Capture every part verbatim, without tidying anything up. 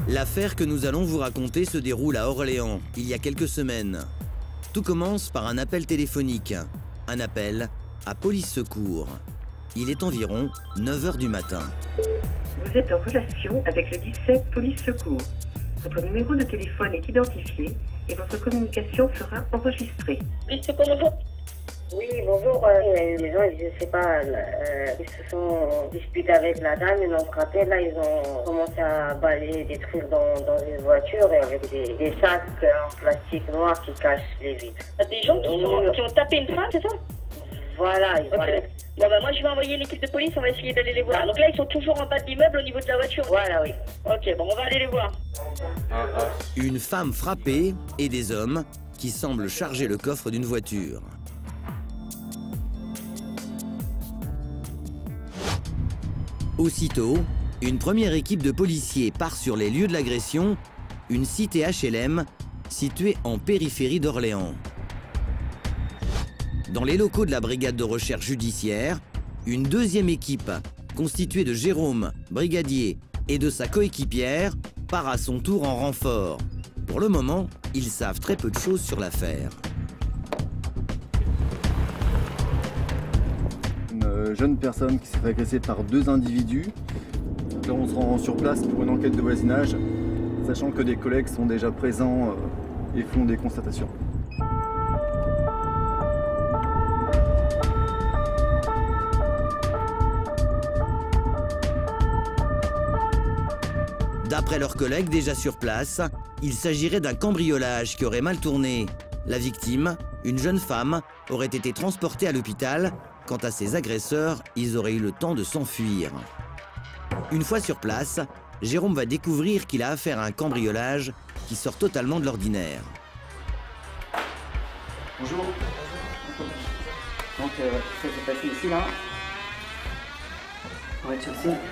L'affaire que nous allons vous raconter se déroule à Orléans, il y a quelques semaines. Tout commence par un appel téléphonique, un appel à Police Secours. Il est environ neuf heures du matin. Vous êtes en relation avec le dix-sept Police Secours. Votre numéro de téléphone est identifié et votre communication sera enregistrée. Police Secours, bonjour. Oui, bonjour. Euh, les gens, je sais pas, euh, ils se sont disputés avec la dame, ils ont frappé. Là, ils ont commencé à balayer, détruire dans, dans une voiture et avec des, des sacs en plastique noir qui cachent les vitres. Il y a des gens qui, sont, qui ont tapé une femme, c'est ça? Voilà. Ils okay. voilà. Bon, bah, moi, je vais envoyer l'équipe de police, on va essayer d'aller les voir. Donc là, ils sont toujours en bas de l'immeuble au niveau de la voiture. Voilà, oui. Ok, bon, on va aller les voir. Une femme frappée et des hommes qui semblent charger le coffre d'une voiture. Aussitôt, une première équipe de policiers part sur les lieux de l'agression, une cité H L M située en périphérie d'Orléans. Dans les locaux de la brigade de recherche judiciaire, une deuxième équipe, constituée de Jérôme, brigadier, et de sa coéquipière, part à son tour en renfort. Pour le moment, ils savent très peu de choses sur l'affaire. Une jeune personne qui s'est fait agresser par deux individus. Là, on se rend sur place pour une enquête de voisinage, sachant que des collègues sont déjà présents euh, et font des constatations. D'après leurs collègues déjà sur place, il s'agirait d'un cambriolage qui aurait mal tourné. La victime, une jeune femme, aurait été transportée à l'hôpital. Quant à ses agresseurs, ils auraient eu le temps de s'enfuir. Une fois sur place, Jérôme va découvrir qu'il a affaire à un cambriolage qui sort totalement de l'ordinaire. Bonjour. Donc, euh, ça s'est passé ici, là. On va être sur scène.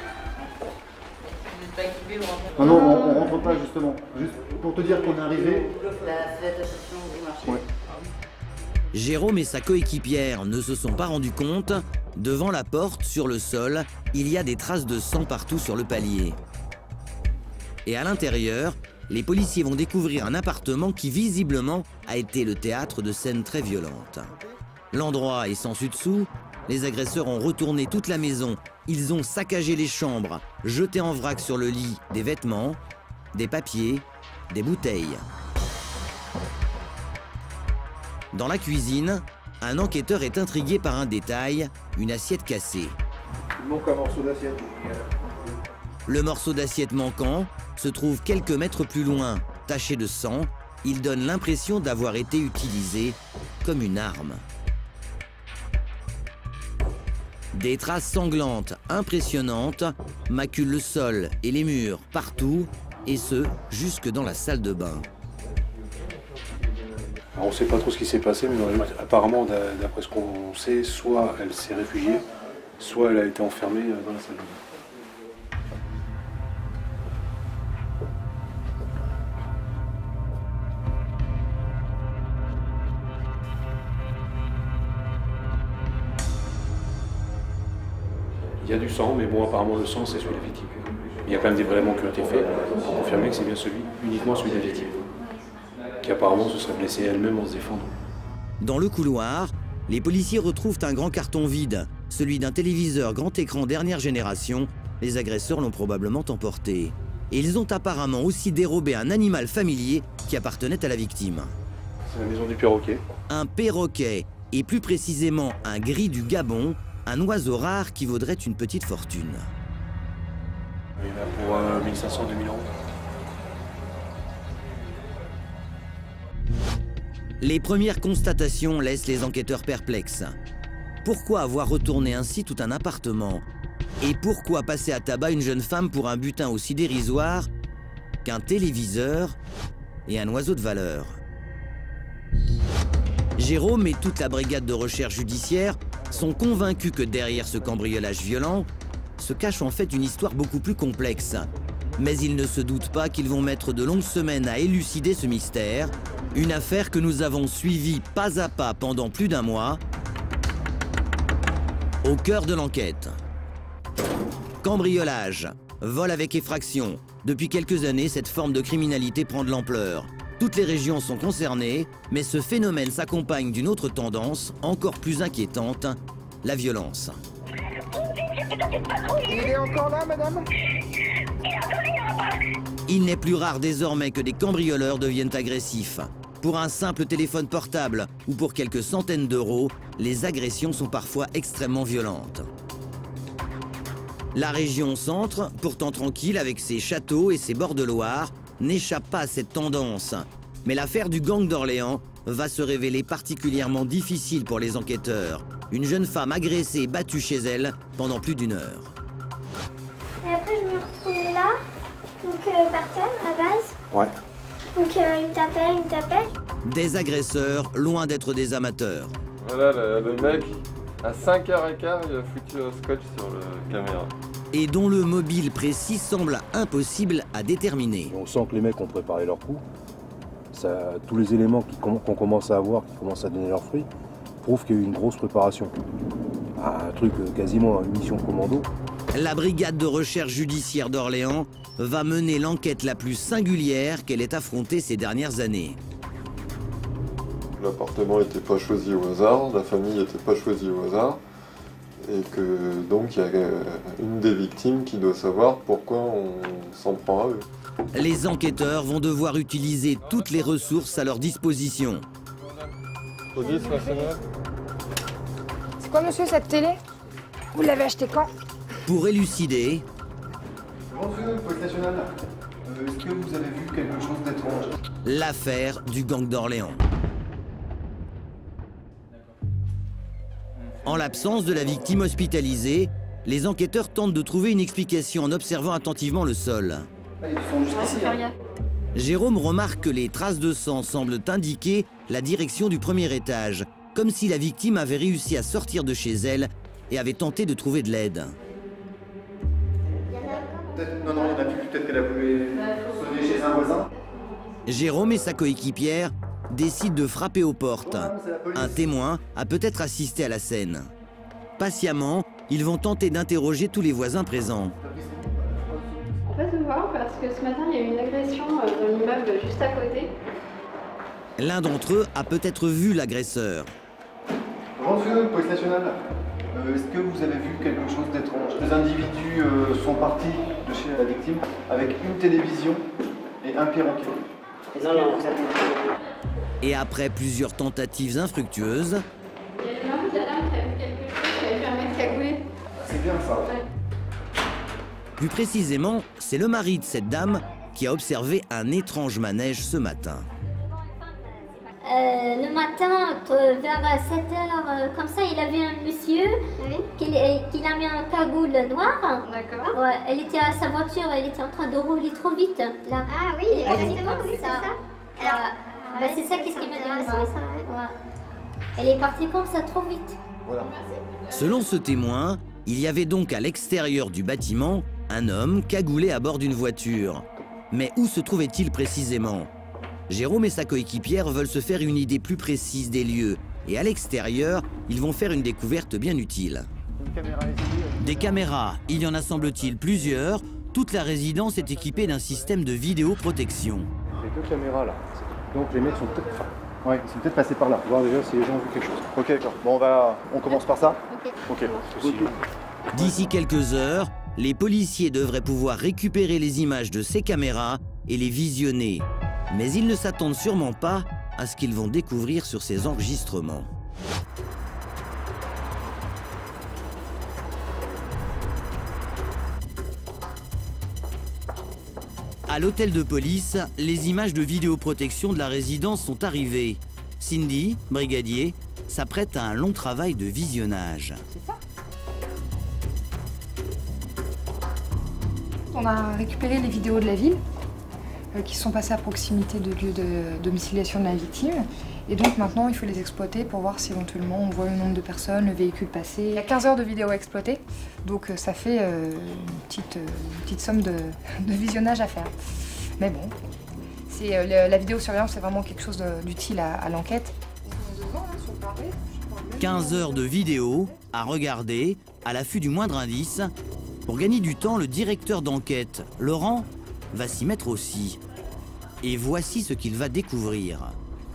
Non, non, on, on rentre pas justement. Juste pour te dire qu'on est arrivé. Faites attention, vous marchez. Ouais. Jérôme et sa coéquipière ne se sont pas rendus compte. Devant la porte, sur le sol, il y a des traces de sang partout sur le palier. Et à l'intérieur, les policiers vont découvrir un appartement qui visiblement a été le théâtre de scènes très violentes. L'endroit est sans dessus-dessous. Les agresseurs ont retourné toute la maison. Ils ont saccagé les chambres, jeté en vrac sur le lit des vêtements, des papiers, des bouteilles. Dans la cuisine, un enquêteur est intrigué par un détail, une assiette cassée. Il manque un morceau d'assiette. Le morceau d'assiette manquant se trouve quelques mètres plus loin, taché de sang. Il donne l'impression d'avoir été utilisé comme une arme. Des traces sanglantes impressionnantes maculent le sol et les murs partout, et ce, jusque dans la salle de bain. Alors on ne sait pas trop ce qui s'est passé, mais apparemment, d'après ce qu'on sait, soit elle s'est réfugiée, soit elle a été enfermée dans la salle de bain. Il y a du sang, mais bon, apparemment le sang, c'est celui de la victime. Il y a quand même des prélèvements qui ont été faits pour confirmer que c'est bien celui, uniquement celui de la victime, qui apparemment se serait blessée elle-même en se défendant. Dans le couloir, les policiers retrouvent un grand carton vide, celui d'un téléviseur grand écran dernière génération. Les agresseurs l'ont probablement emporté. Et ils ont apparemment aussi dérobé un animal familier qui appartenait à la victime. C'est la maison du perroquet. Un perroquet, et plus précisément un gris du Gabon, un oiseau rare qui vaudrait une petite fortune. Il y en a pour euh, mille cinq cents à deux mille euros. Les premières constatations laissent les enquêteurs perplexes. Pourquoi avoir retourné ainsi tout un appartement? Et pourquoi passer à tabac une jeune femme pour un butin aussi dérisoire qu'un téléviseur et un oiseau de valeur? Jérôme et toute la brigade de recherche judiciaire sont convaincus que derrière ce cambriolage violent se cache en fait une histoire beaucoup plus complexe. Mais ils ne se doutent pas qu'ils vont mettre de longues semaines à élucider ce mystère, une affaire que nous avons suivie pas à pas pendant plus d'un mois, au cœur de l'enquête. Cambriolage, Vol avec effraction. Depuis quelques années, cette forme de criminalité prend de l'ampleur. Toutes les régions sont concernées, mais ce phénomène s'accompagne d'une autre tendance, encore plus inquiétante, la violence. Il est encore là, madame? Il n'est plus rare désormais que des cambrioleurs deviennent agressifs. Pour un simple téléphone portable ou pour quelques centaines d'euros, les agressions sont parfois extrêmement violentes. La région centre, pourtant tranquille avec ses châteaux et ses bords de Loire, n'échappe pas à cette tendance. Mais l'affaire du gang d'Orléans va se révéler particulièrement difficile pour les enquêteurs. Une jeune femme agressée et battue chez elle pendant plus d'une heure. Et après, je me retrouvais là, donc euh, par terre, à la base. Ouais. Donc euh, il me tapait, il me tapait. Des agresseurs, loin d'être des amateurs. Voilà, le, le mec, à cinq heures quinze, il a foutu un scotch sur la caméra. Et dont le mobile précis semble impossible à déterminer. On sent que les mecs ont préparé leur coup. Ça, tous les éléments qu'on qu'on commence à avoir, qui commencent à donner leurs fruits, prouvent qu'il y a eu une grosse préparation. Un truc quasiment une mission commando. La brigade de recherche judiciaire d'Orléans va mener l'enquête la plus singulière qu'elle ait affrontée ces dernières années. L'appartement n'était pas choisi au hasard, la famille n'était pas choisie au hasard, et que donc il y a une des victimes qui doit savoir pourquoi on s'en prend à eux. Les enquêteurs vont devoir utiliser toutes les ressources à leur disposition. C'est quoi, monsieur, cette télé? Vous l'avez acheté quand? Pour élucider... Bonjour, police nationale. Euh, Est-ce que vous avez vu quelque chose d'étrange? L'affaire du gang d'Orléans. En l'absence de la victime hospitalisée, les enquêteurs tentent de trouver une explication en observant attentivement le sol. Ils sont juste ici. Hein. Jérôme remarque que les traces de sang semblent indiquer la direction du premier étage, comme si la victime avait réussi à sortir de chez elle et avait tenté de trouver de l'aide. Non, non, il n'y en a plus. Peut-être qu'elle a voulu sonner chez un voisin. Jérôme et sa coéquipière décident de frapper aux portes. Un témoin a peut-être assisté à la scène. Patiemment, ils vont tenter d'interroger tous les voisins présents. On peut te voir parce que ce matin, il y a eu une agression dans l'immeuble juste à côté. L'un d'entre eux a peut-être vu l'agresseur. Bonjour, police nationale. Euh, Est-ce que vous avez vu quelque chose d'étrange? Les individus euh, sont partis de chez la victime avec une télévision et un perroquet. Non, non. Et après plusieurs tentatives infructueuses... Il y a le mari de la dame qui a vu quelque chose, qui a vu un mec cagoulé. C'est bien ça. Ouais. Plus précisément, c'est le mari de cette dame qui a observé un étrange manège ce matin. Euh, le matin, euh, vers sept heures, euh, comme ça, il a vu un monsieur oui. qui, qui a mis un cagoule noir. D'accord. Ouais, elle était à sa voiture, elle était en train de rouler trop vite. Là. Ah oui, exactement, oui, c'est ça. ça. Alors, euh, bah, c'est ça qu'est-ce qui m'a dit. Ouais, ouais. Elle est partie comme ça, trop vite. Voilà. Selon ce témoin, il y avait donc à l'extérieur du bâtiment un homme cagoulé à bord d'une voiture. Mais où se trouvait-il précisément? Jérôme et sa coéquipière veulent se faire une idée plus précise des lieux. Et à l'extérieur, ils vont faire une découverte bien utile. Une caméra ici. Des caméras, il y en a semble-t-il plusieurs. Toute la résidence est équipée d'un système de vidéoprotection. Les deux caméras là. Donc les mecs sont peut-être... Enfin, ouais, ils sont peut-être passés par là. voir déjà si les gens ont vu quelque chose. Ok, d'accord. Bon, on va... On commence par ça. Ok. Ok. D'ici quelques heures, les policiers devraient pouvoir récupérer les images de ces caméras et les visionner. Mais ils ne s'attendent sûrement pas à ce qu'ils vont découvrir sur ces enregistrements. À l'hôtel de police, les images de vidéoprotection de la résidence sont arrivées. Cindy, brigadier, s'apprête à un long travail de visionnage. C'est ça. On a récupéré les vidéos de la ville euh, qui sont passées à proximité de lieu de domiciliation de la victime. Et donc maintenant, il faut les exploiter pour voir si éventuellement on voit le nombre de personnes, le véhicule passé. Il y a quinze heures de vidéos à exploiter, donc euh, ça fait euh, une, petite, euh, une petite somme de, de visionnage à faire. Mais bon, c'est, euh, la, la vidéosurveillance, c'est vraiment quelque chose d'utile à, à l'enquête. quinze heures de vidéo à regarder à l'affût du moindre indice Pour gagner du temps, le directeur d'enquête, Laurent, va s'y mettre aussi. Et voici ce qu'il va découvrir.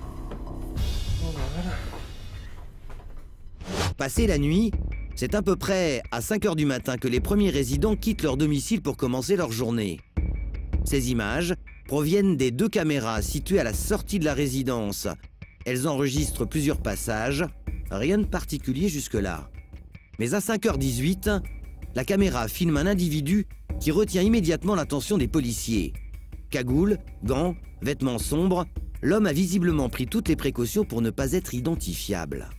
Passé la nuit, c'est à peu près à cinq heures du matin que les premiers résidents quittent leur domicile pour commencer leur journée. Ces images proviennent des deux caméras situées à la sortie de la résidence. Elles enregistrent plusieurs passages, rien de particulier jusque-là. Mais à cinq heures dix-huit, la caméra filme un individu qui retient immédiatement l'attention des policiers. Cagoule, gants, vêtements sombres, l'homme a visiblement pris toutes les précautions pour ne pas être identifiable.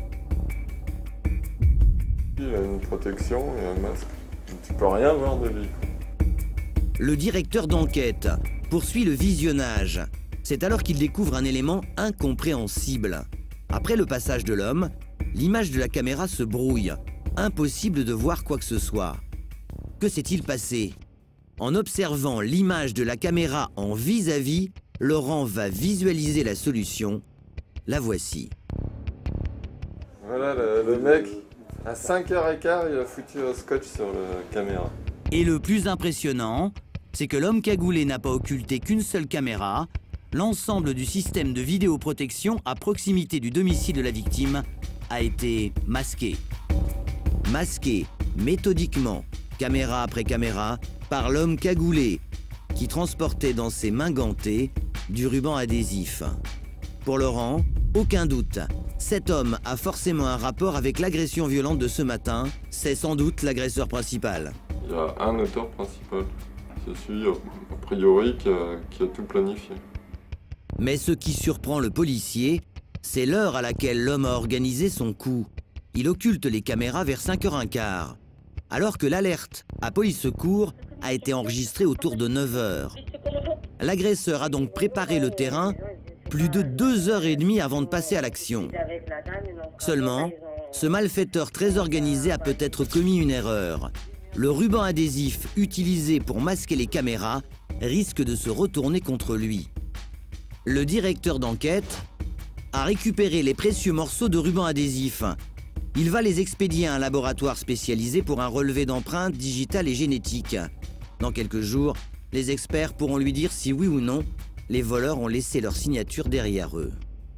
Il a une protection et un masque. Tu peux rien voir de lui. Le directeur d'enquête poursuit le visionnage. C'est alors qu'il découvre un élément incompréhensible. Après le passage de l'homme, l'image de la caméra se brouille. Impossible de voir quoi que ce soit. Que s'est-il passé? En observant l'image de la caméra en vis-à-vis, Laurent va visualiser la solution. La voici. Voilà, le, le mec, à cinq heures quinze, il a foutu un scotch sur la caméra. Et le plus impressionnant, c'est que l'homme cagoulé n'a pas occulté qu'une seule caméra. L'ensemble du système de vidéoprotection à proximité du domicile de la victime a été masqué. Masqué méthodiquement, caméra après caméra, par l'homme cagoulé qui transportait dans ses mains gantées du ruban adhésif. Pour Laurent, aucun doute, cet homme a forcément un rapport avec l'agression violente de ce matin. C'est sans doute l'agresseur principal. Il y a un auteur principal, c'est celui, a priori, qui a, qui a tout planifié. Mais ce qui surprend le policier, c'est l'heure à laquelle l'homme a organisé son coup. Il occulte les caméras vers cinq heures quinze, alors que l'alerte à police secours a été enregistrée autour de neuf heures. L'agresseur a donc préparé le terrain plus de deux heures et demie avant de passer à l'action. Seulement, ce malfaiteur très organisé a peut-être commis une erreur. Le ruban adhésif utilisé pour masquer les caméras risque de se retourner contre lui. Le directeur d'enquête a récupéré les précieux morceaux de ruban adhésif. Il va les expédier à un laboratoire spécialisé pour un relevé d'empreintes digitales et génétiques. Dans quelques jours, les experts pourront lui dire si oui ou non, les voleurs ont laissé leur signature derrière eux.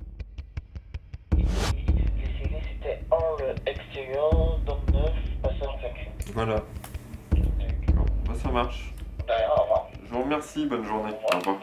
C'était hors extérieur, donc neuf, passage cinq. Voilà. Bon, bah ça marche. Je vous remercie, bonne journée. Au revoir.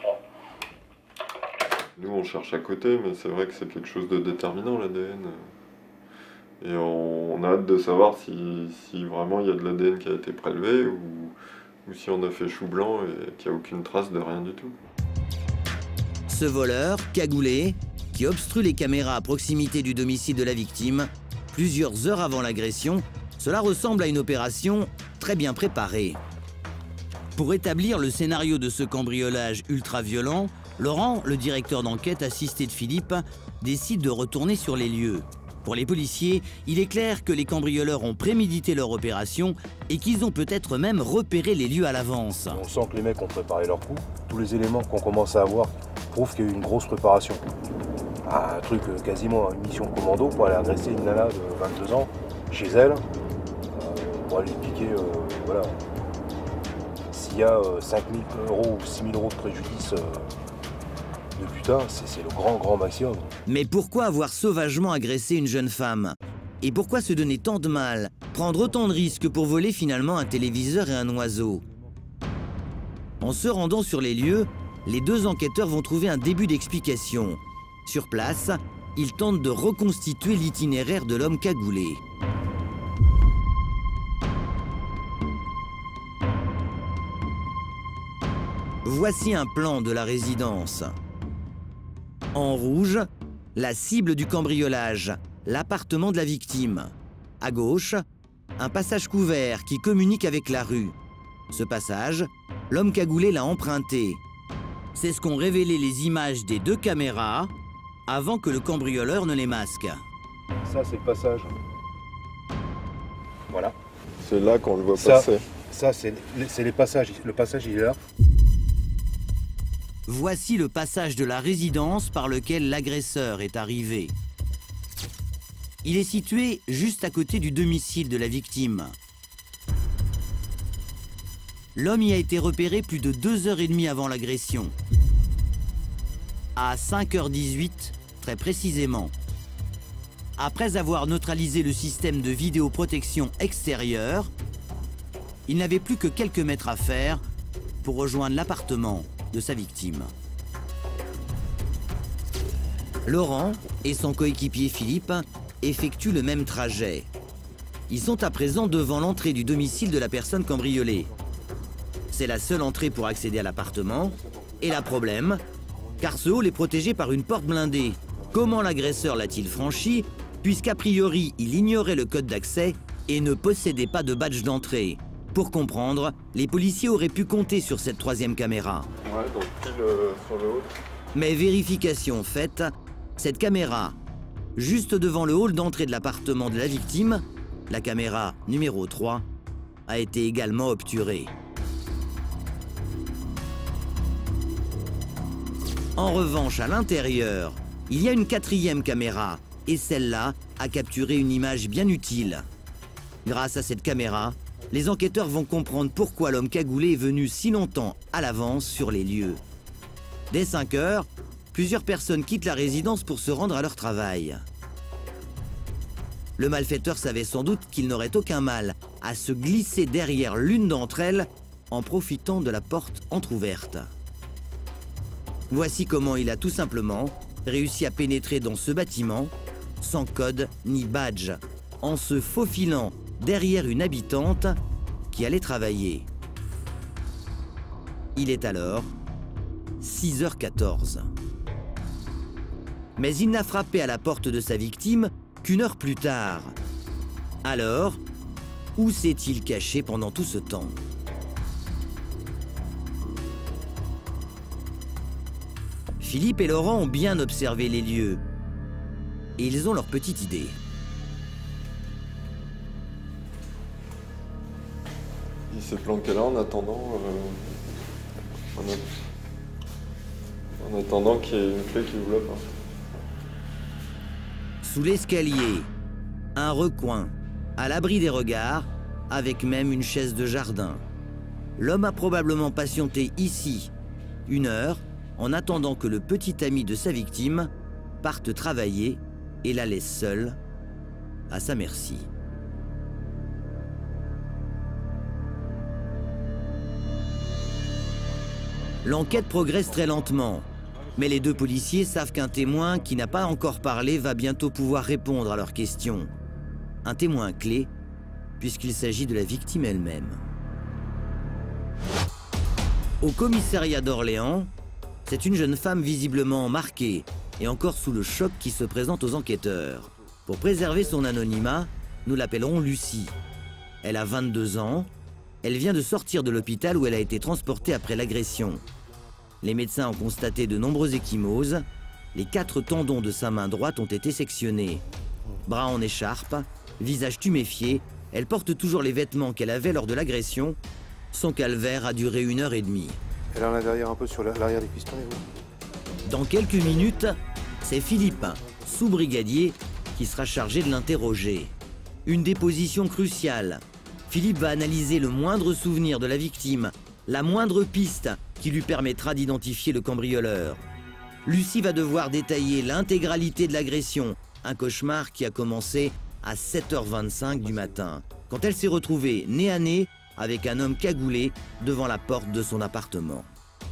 Nous, on cherche à côté, mais c'est vrai que c'est quelque chose de déterminant, l'A D N. Et on, on a hâte de savoir si, si vraiment il y a de l'A D N qui a été prélevé ou, ou si on a fait chou blanc et qu'il n'y a aucune trace de rien du tout. Ce voleur, cagoulé, qui obstrue les caméras à proximité du domicile de la victime, plusieurs heures avant l'agression, cela ressemble à une opération très bien préparée. Pour établir le scénario de ce cambriolage ultra-violent, Laurent, le directeur d'enquête assisté de Philippe, décide de retourner sur les lieux. Pour les policiers, il est clair que les cambrioleurs ont prémédité leur opération et qu'ils ont peut-être même repéré les lieux à l'avance. On sent que les mecs ont préparé leur coup. Tous les éléments qu'on commence à avoir prouvent qu'il y a eu une grosse préparation. Ah, un truc quasiment une mission commando pour aller agresser une nana de vingt-deux ans chez elle, euh, pour aller lui piquer, euh, voilà. S'il y a euh, cinq mille euros ou six mille euros de préjudice, euh, de putain, c'est le grand, grand maximum. Mais pourquoi avoir sauvagement agressé une jeune femme? Et pourquoi se donner tant de mal, prendre autant de risques pour voler finalement un téléviseur et un oiseau? En se rendant sur les lieux, les deux enquêteurs vont trouver un début d'explication. Sur place, ils tentent de reconstituer l'itinéraire de l'homme cagoulé. Voici un plan de la résidence. En rouge, la cible du cambriolage, l'appartement de la victime. À gauche, un passage couvert qui communique avec la rue. Ce passage, l'homme cagoulé l'a emprunté. C'est ce qu'ont révélé les images des deux caméras avant que le cambrioleur ne les masque. Ça, c'est le passage. Voilà. C'est là qu'on le voit ça, passer. Ça, c'est les passages. Le passage, il est là. Voici le passage de la résidence par lequel l'agresseur est arrivé. Il est situé juste à côté du domicile de la victime. L'homme y a été repéré plus de deux heures et demie avant l'agression. À cinq heures dix-huit, très précisément. Après avoir neutralisé le système de vidéoprotection extérieure, il n'avait plus que quelques mètres à faire pour rejoindre l'appartement de sa victime. Laurent et son coéquipier Philippe effectuent le même trajet. Ils sont à présent devant l'entrée du domicile de la personne cambriolée. C'est la seule entrée pour accéder à l'appartement. Et là, problème, car ce hall est protégé par une porte blindée. Comment l'agresseur l'a-t-il franchi, puisqu'a priori, il ignorait le code d'accès et ne possédait pas de badge d'entrée. Pour comprendre, les policiers auraient pu compter sur cette troisième caméra. Ouais, donc pile euh, sur le haut. Mais vérification faite, cette caméra, juste devant le hall d'entrée de l'appartement de la victime, la caméra numéro trois, a été également obturée. En revanche, à l'intérieur, il y a une quatrième caméra, et celle-là a capturé une image bien utile. Grâce à cette caméra, les enquêteurs vont comprendre pourquoi l'homme cagoulé est venu si longtemps à l'avance sur les lieux. Dès cinq heures, plusieurs personnes quittent la résidence pour se rendre à leur travail. Le malfaiteur savait sans doute qu'il n'aurait aucun mal à se glisser derrière l'une d'entre elles en profitant de la porte entr'ouverte. Voici comment il a tout simplement réussi à pénétrer dans ce bâtiment sans code ni badge, en se faufilant derrière une habitante qui allait travailler. Il est alors six heures quatorze. Mais il n'a frappé à la porte de sa victime qu'une heure plus tard. Alors, où s'est-il caché pendant tout ce temps ? Philippe et Laurent ont bien observé les lieux. Et ils ont leur petite idée. Il s'est planqué là en attendant, euh, en, a... en attendant qu'il y ait une clé qui ouvre la porte. Sous l'escalier, un recoin, à l'abri des regards, avec même une chaise de jardin. L'homme a probablement patienté ici une heure en attendant que le petit ami de sa victime parte travailler et la laisse seule à sa merci. L'enquête progresse très lentement, mais les deux policiers savent qu'un témoin qui n'a pas encore parlé va bientôt pouvoir répondre à leurs questions. Un témoin clé, puisqu'il s'agit de la victime elle-même. Au commissariat d'Orléans, c'est une jeune femme visiblement marquée et encore sous le choc qui se présente aux enquêteurs. Pour préserver son anonymat, nous l'appellerons Lucie. Elle a vingt-deux ans. Elle vient de sortir de l'hôpital où elle a été transportée après l'agression. Les médecins ont constaté de nombreuses ecchymoses. Les quatre tendons de sa main droite ont été sectionnés. Bras en écharpe, visage tuméfié, elle porte toujours les vêtements qu'elle avait lors de l'agression. Son calvaire a duré une heure et demie. Elle en a derrière un peu sur l'arrière des pistolets, oui. Dans quelques minutes, c'est Philippe, sous-brigadier, qui sera chargé de l'interroger. Une déposition cruciale. Philippe va analyser le moindre souvenir de la victime, la moindre piste qui lui permettra d'identifier le cambrioleur. Lucie va devoir détailler l'intégralité de l'agression, un cauchemar qui a commencé à sept heures vingt-cinq du matin, quand elle s'est retrouvée nez à nez avec un homme cagoulé devant la porte de son appartement.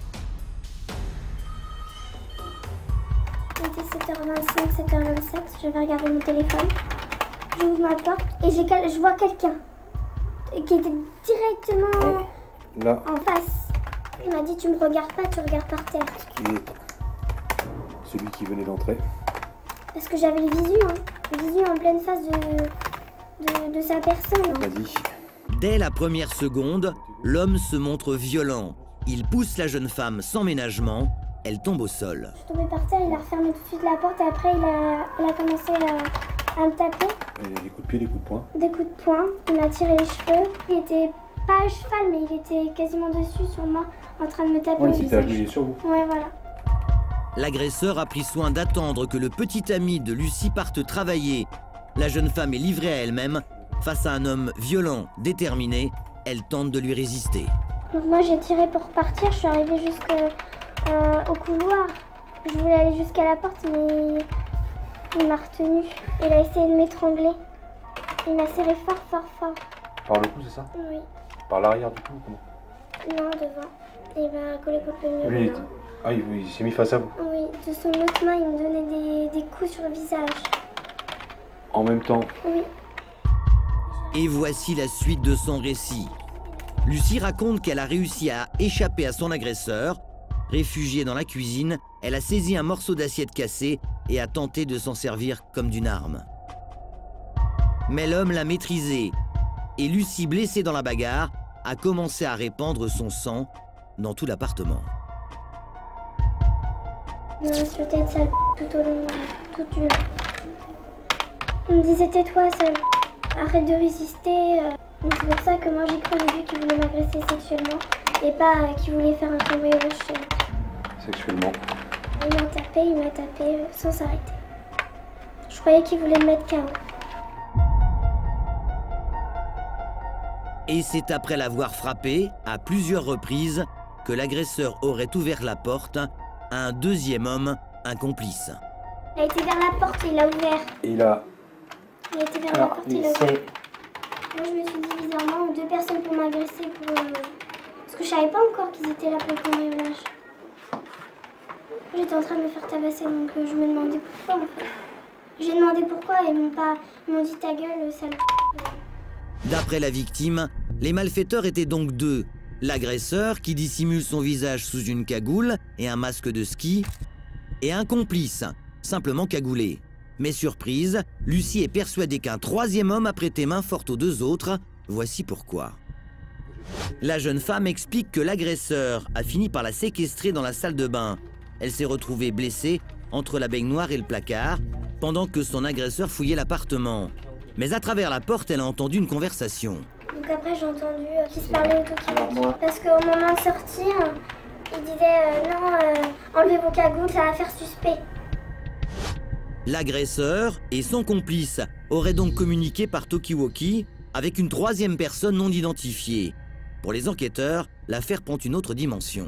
Il était sept heures vingt-cinq, sept heures vingt-sept, je vais regarder mon téléphone. J'ouvre ma porte et je vois quelqu'un qui était directement là en face. Il m'a dit tu me regardes pas, tu regardes par terre. Qui est celui qui venait d'entrer. Parce que j'avais le visu, hein. Le visu en pleine face de, de, de sa personne. Hein. Vas-y. Dès la première seconde, l'homme se montre violent. Il pousse la jeune femme sans ménagement. Elle tombe au sol. Je suis tombée par terre, il a refermé tout de suite la porte et après il a, il a commencé à, à me taper. Et des coups de pied, des coups de poing. Des coups de poing, il m'a tiré les cheveux. Il était pas à cheval mais il était quasiment dessus sur moi en train de me taper ouais, au visage. Ouais, sur vous. Ouais, voilà. L'agresseur a pris soin d'attendre que le petit ami de Lucie parte travailler. La jeune femme est livrée à elle-même. Face à un homme violent, déterminé, elle tente de lui résister. Donc moi j'ai tiré pour partir, je suis arrivée jusqu'au euh, couloir. Je voulais aller jusqu'à la porte mais il m'a retenue. Il a essayé de m'étrangler. Il m'a serré fort fort fort. Par le cou, c'est ça? Oui. Par l'arrière du cou, comment? Non, devant. Et il m'a collé contre le mur. Lui, ah, il, il s'est mis face à vous? Oui, de son autre main, il me donnait des, des coups sur le visage. En même temps? Oui. Et voici la suite de son récit. Lucie raconte qu'elle a réussi à échapper à son agresseur. Réfugiée dans la cuisine, elle a saisi un morceau d'assiette cassée et a tenté de s'en servir comme d'une arme. Mais l'homme l'a maîtrisée et Lucie, blessée dans la bagarre, a commencé à répandre son sang dans tout l'appartement. Il me insultait de sale tout au long, tout du long. Il me disait tais-toi, sale, arrête de résister. C'est pour ça que moi j'ai cru au début qu'il voulait m'agresser sexuellement et pas qu'il voulait faire un cambriolage chez moi. Sexuellement? Il m'a tapé, il m'a tapé sans s'arrêter. Je croyais qu'il voulait me mettre K O. Et c'est après l'avoir frappé à plusieurs reprises que l'agresseur aurait ouvert la porte à un deuxième homme, un complice. Il a été vers la porte, il l'a ouvert. Il a... Il a été vers Alors, la porte, il il l'a sait... ouvert. Moi je me suis dit bizarrement, deux personnes pour m'agresser, pour... Euh... parce que je savais pas encore qu'ils étaient là pour le cambriolage. J'étais en train de me faire tabasser, donc euh, je me demandais pourquoi en fait. J'ai demandé pourquoi et ils m'ont pas... Ils m'ont dit ta gueule, sale. D'après la victime, les malfaiteurs étaient donc deux. L'agresseur, qui dissimule son visage sous une cagoule et un masque de ski, et un complice, simplement cagoulé. Mais surprise, Lucie est persuadée qu'un troisième homme a prêté main forte aux deux autres. Voici pourquoi. La jeune femme explique que l'agresseur a fini par la séquestrer dans la salle de bain. Elle s'est retrouvée blessée entre la baignoire et le placard, pendant que son agresseur fouillait l'appartement. Mais à travers la porte, elle a entendu une conversation. Donc après j'ai entendu euh, qu'ils se parlaient au talkie-walkie. Parce qu'au moment de sortir, ils disaient euh, non, euh, enlevez vos cagoules, ça va faire suspect. L'agresseur et son complice auraient donc communiqué par talkie-walkie avec une troisième personne non identifiée. Pour les enquêteurs, l'affaire prend une autre dimension.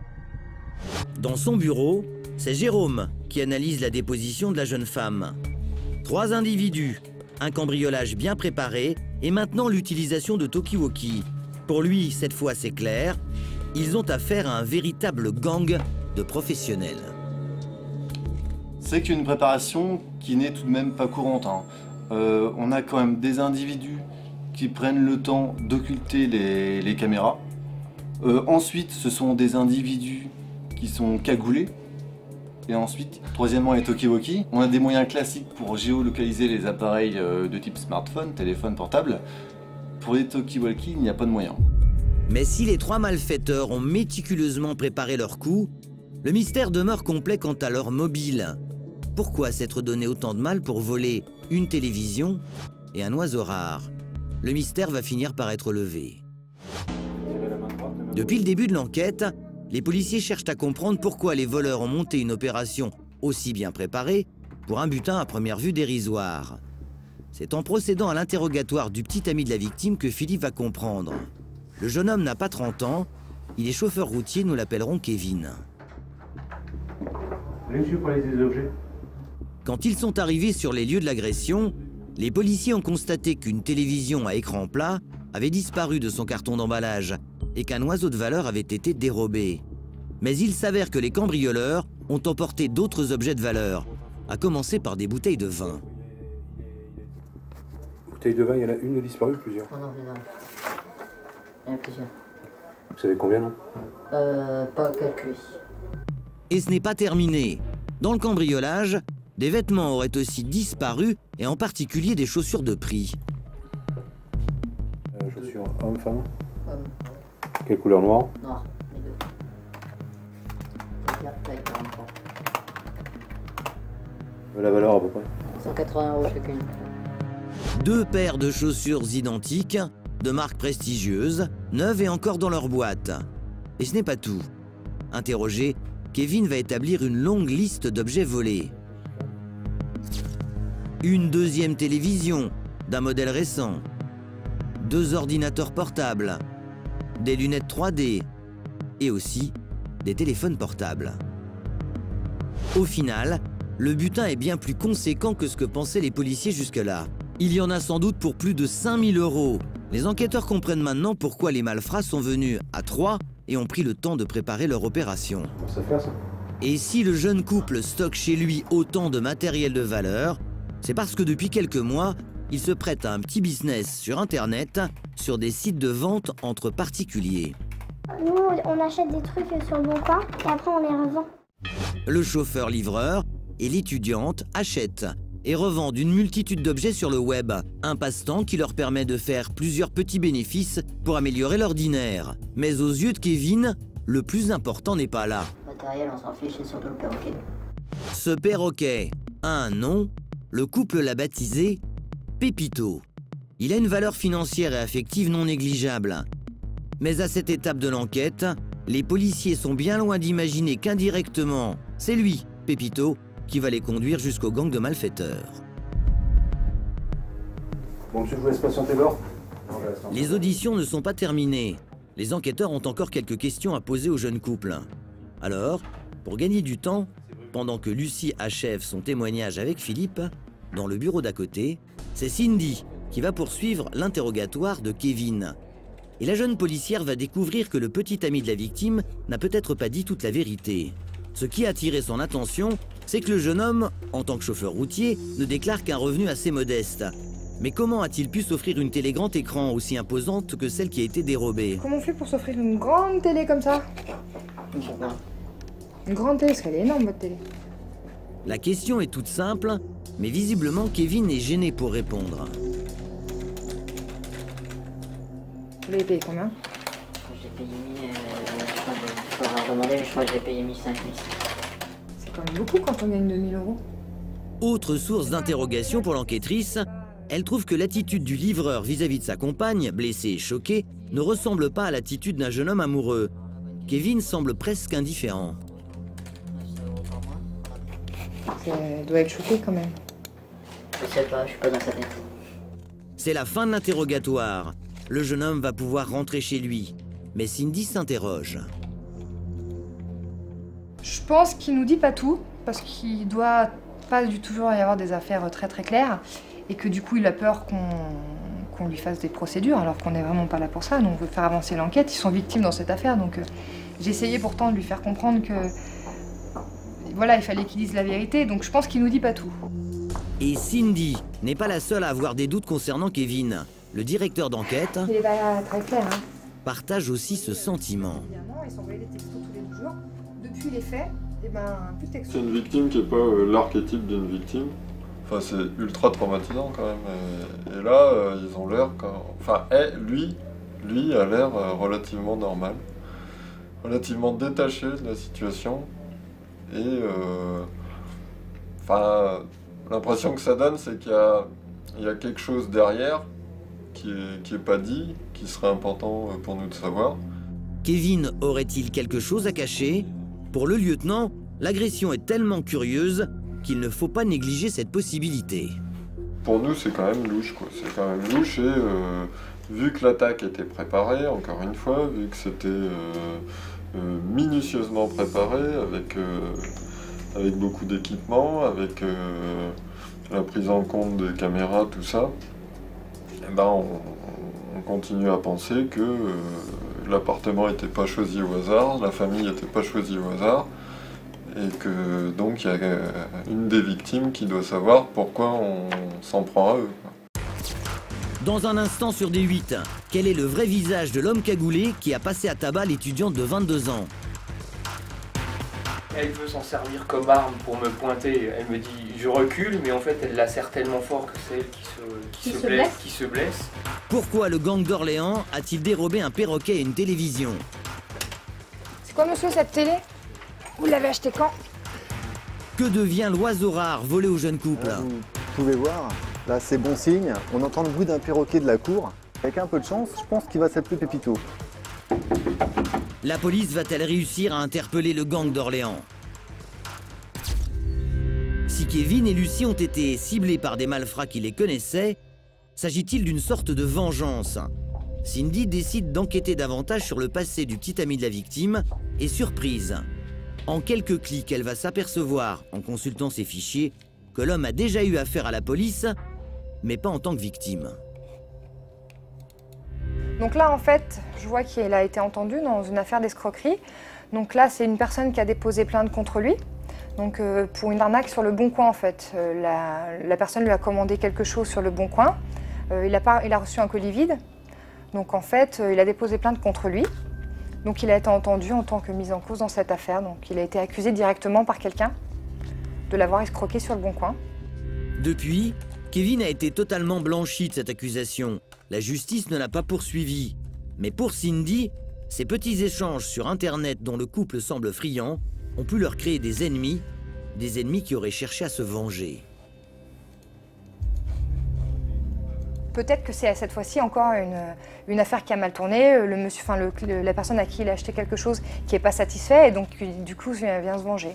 Dans son bureau, c'est Jérôme qui analyse la déposition de la jeune femme. Trois individus, un cambriolage bien préparé et maintenant l'utilisation de talkie-walkie. Pour lui, cette fois c'est clair, ils ont affaire à un véritable gang de professionnels. C'est qu'une préparation qui n'est tout de même pas courante. Hein. Euh, on a quand même des individus qui prennent le temps d'occulter les, les caméras. Euh, ensuite, ce sont des individus qui sont cagoulés. Et ensuite, troisièmement, les talkie-walkie. On a des moyens classiques pour géolocaliser les appareils de type smartphone, téléphone portable. Pour les talkie-walkie, il n'y a pas de moyen. Mais si les trois malfaiteurs ont méticuleusement préparé leur coup, le mystère demeure complet quant à leur mobile. Pourquoi s'être donné autant de mal pour voler une télévision et un oiseau rare? Le mystère va finir par être levé. Depuis le début de l'enquête, les policiers cherchent à comprendre pourquoi les voleurs ont monté une opération aussi bien préparée pour un butin à première vue dérisoire. C'est en procédant à l'interrogatoire du petit ami de la victime que Philippe va comprendre. Le jeune homme n'a pas trente ans, il est chauffeur routier, nous l'appellerons Kevin. Les objets. Quand ils sont arrivés sur les lieux de l'agression, les policiers ont constaté qu'une télévision à écran plat avait disparu de son carton d'emballage et qu'un oiseau de valeur avait été dérobé. Mais il s'avère que les cambrioleurs ont emporté d'autres objets de valeur, à commencer par des bouteilles de vin. Bouteilles de vin, il y en a une de disparue, plusieurs? Oh non, il y en a. Il y en a plusieurs. Vous savez combien, non? Euh, pas calculé. Et ce n'est pas terminé. Dans le cambriolage, des vêtements auraient aussi disparu, et en particulier des chaussures de prix. Euh, chaussures homme, femme? Homme. Quelle couleur? Noire? Noir, les deux. La taille quarante-trois. La valeur à peu près? cent quatre-vingts euros chacune. Deux paires de chaussures identiques, de marques prestigieuses, neuves et encore dans leur boîte. Et ce n'est pas tout. Interrogé, Kevin va établir une longue liste d'objets volés. Une deuxième télévision, d'un modèle récent. Deux ordinateurs portables. des lunettes trois D et aussi des téléphones portables. Au final, le butin est bien plus conséquent que ce que pensaient les policiers jusque-là. Il y en a sans doute pour plus de cinq mille euros. Les enquêteurs comprennent maintenant pourquoi les malfrats sont venus à Troyes et ont pris le temps de préparer leur opération. Ça fait ça. Et si le jeune couple stocke chez lui autant de matériel de valeur, c'est parce que depuis quelques mois, il se prête à un petit business sur Internet, sur des sites de vente entre particuliers. Nous, on achète des trucs sur le bon coin et après on les revend. Le chauffeur-livreur et l'étudiante achètent et revendent une multitude d'objets sur le web, un passe-temps qui leur permet de faire plusieurs petits bénéfices pour améliorer leur dîner. Mais aux yeux de Kevin, le plus important n'est pas là. Le matériel, on s'en fiche, c'est surtout le perroquet. Ce perroquet a un nom, le couple l'a baptisé Pépito. Il a une valeur financière et affective non négligeable. Mais à cette étape de l'enquête, les policiers sont bien loin d'imaginer qu'indirectement, c'est lui, Pépito, qui va les conduire jusqu'au gang de malfaiteurs. Bon, monsieur, je vous laisse patienter dehors. Les auditions ne sont pas terminées. Les enquêteurs ont encore quelques questions à poser au jeune couple. Alors, pour gagner du temps, pendant que Lucie achève son témoignage avec Philippe, dans le bureau d'à côté, c'est Cindy qui va poursuivre l'interrogatoire de Kevin. Et la jeune policière va découvrir que le petit ami de la victime n'a peut-être pas dit toute la vérité. Ce qui a attiré son attention, c'est que le jeune homme, en tant que chauffeur routier, ne déclare qu'un revenu assez modeste. Mais comment a-t-il pu s'offrir une télé grand écran aussi imposante que celle qui a été dérobée? Comment on fait pour s'offrir une grande télé comme ça? Une grande télé, parce qu'elle est énorme, votre télé. La question est toute simple, mais visiblement Kevin est gêné pour répondre. Vous l'avez payé combien? J'ai payé mille, euh, je crois que je pourrais demander, mais je crois que j'ai payé mille cinq cents. C'est quand même beaucoup quand on gagne deux mille euros. Autre source d'interrogation pour l'enquêtrice, elle trouve que l'attitude du livreur vis-à-vis de sa compagne, blessée et choquée, ne ressemble pas à l'attitude d'un jeune homme amoureux. Kevin semble presque indifférent. Elle doit être choquée quand même. Je sais pas, je suis pas dans sa tête. C'est la fin de l'interrogatoire. Le jeune homme va pouvoir rentrer chez lui. Mais Cindy s'interroge. Je pense qu'il nous dit pas tout, parce qu'il doit pas du tout toujours y avoir des affaires très très claires, et que du coup il a peur qu'on qu'on lui fasse des procédures, alors qu'on n'est vraiment pas là pour ça. Nous, on veut faire avancer l'enquête, ils sont victimes dans cette affaire, donc euh, j'ai essayé pourtant de lui faire comprendre que voilà, il fallait qu'il dise la vérité, donc je pense qu'il nous dit pas tout. Et Cindy n'est pas la seule à avoir des doutes concernant Kevin. Le directeur d'enquête Il est pas très clair, hein. Partage aussi ce sentiment. Ils s'envoyaient des textos tous les deux jours. Depuis les faits, et ben, plus de textos. C'est une victime qui n'est pas euh, l'archétype d'une victime. Enfin, c'est ultra traumatisant quand même. Et, et là, euh, ils ont l'air quand... Enfin, eh, lui, lui a l'air euh, relativement normal. Relativement détaché de la situation. Et... Euh, enfin, l'impression que ça donne, c'est qu'il y a, il y a quelque chose derrière qui est, qui est pas dit, qui serait important pour nous de savoir. Kevin aurait-il quelque chose à cacher? Pour le lieutenant, l'agression est tellement curieuse qu'il ne faut pas négliger cette possibilité. Pour nous, c'est quand même louche, quoi. C'est quand même louche et euh, vu que l'attaque était préparée, encore une fois, vu que c'était euh, euh, minutieusement préparé, avec, euh, avec beaucoup d'équipements, avec euh, la prise en compte des caméras, tout ça, eh ben on, on continue à penser que euh, l'appartement n'était pas choisi au hasard, la famille n'était pas choisie au hasard, et que donc il y a une des victimes qui doit savoir pourquoi on s'en prend à eux. Dans un instant sur D huit, quel est le vrai visage de l'homme cagoulé qui a passé à tabac l'étudiante de vingt-deux ans? Elle veut s'en servir comme arme pour me pointer. Elle me dit je recule, mais en fait elle la serre tellement fort que c'est elle qui se, qui Qui se, se blesse, blesse. qui se blesse. Pourquoi le gang d'Orléans a-t-il dérobé un perroquet et une télévision? C'est quoi, monsieur, cette télé? Vous l'avez acheté quand? Que devient l'oiseau rare volé au jeune couple? Vous pouvez voir, là c'est bon signe, on entend le bruit d'un perroquet de la cour. Avec un peu de chance, je pense qu'il va s'appeler Pépito. La police va-t-elle réussir à interpeller le gang d'Orléans? Si Kevin et Lucie ont été ciblés par des malfrats qui les connaissaient, s'agit-il d'une sorte de vengeance? Cindy décide d'enquêter davantage sur le passé du petit ami de la victime et surprise. En quelques clics, elle va s'apercevoir, en consultant ses fichiers, que l'homme a déjà eu affaire à la police, mais pas en tant que victime. Donc là, en fait, je vois qu'il a été entendu dans une affaire d'escroquerie. Donc là, c'est une personne qui a déposé plainte contre lui. Donc euh, pour une arnaque sur le Bon Coin, en fait. Euh, la, la personne lui a commandé quelque chose sur le Bon Coin. Euh, il, a pas, il a reçu un colis vide. Donc en fait, euh, il a déposé plainte contre lui. Donc il a été entendu en tant que mis en cause dans cette affaire. Donc il a été accusé directement par quelqu'un de l'avoir escroqué sur le Bon Coin. Depuis, Kevin a été totalement blanchi de cette accusation. La justice ne l'a pas poursuivi. Mais pour Cindy, ces petits échanges sur Internet dont le couple semble friand ont pu leur créer des ennemis, des ennemis qui auraient cherché à se venger. Peut-être que c'est cette fois-ci encore une, une affaire qui a mal tourné, le monsieur, enfin le, le, la personne à qui il a acheté quelque chose qui n'est pas satisfait et donc du coup vient, vient se venger.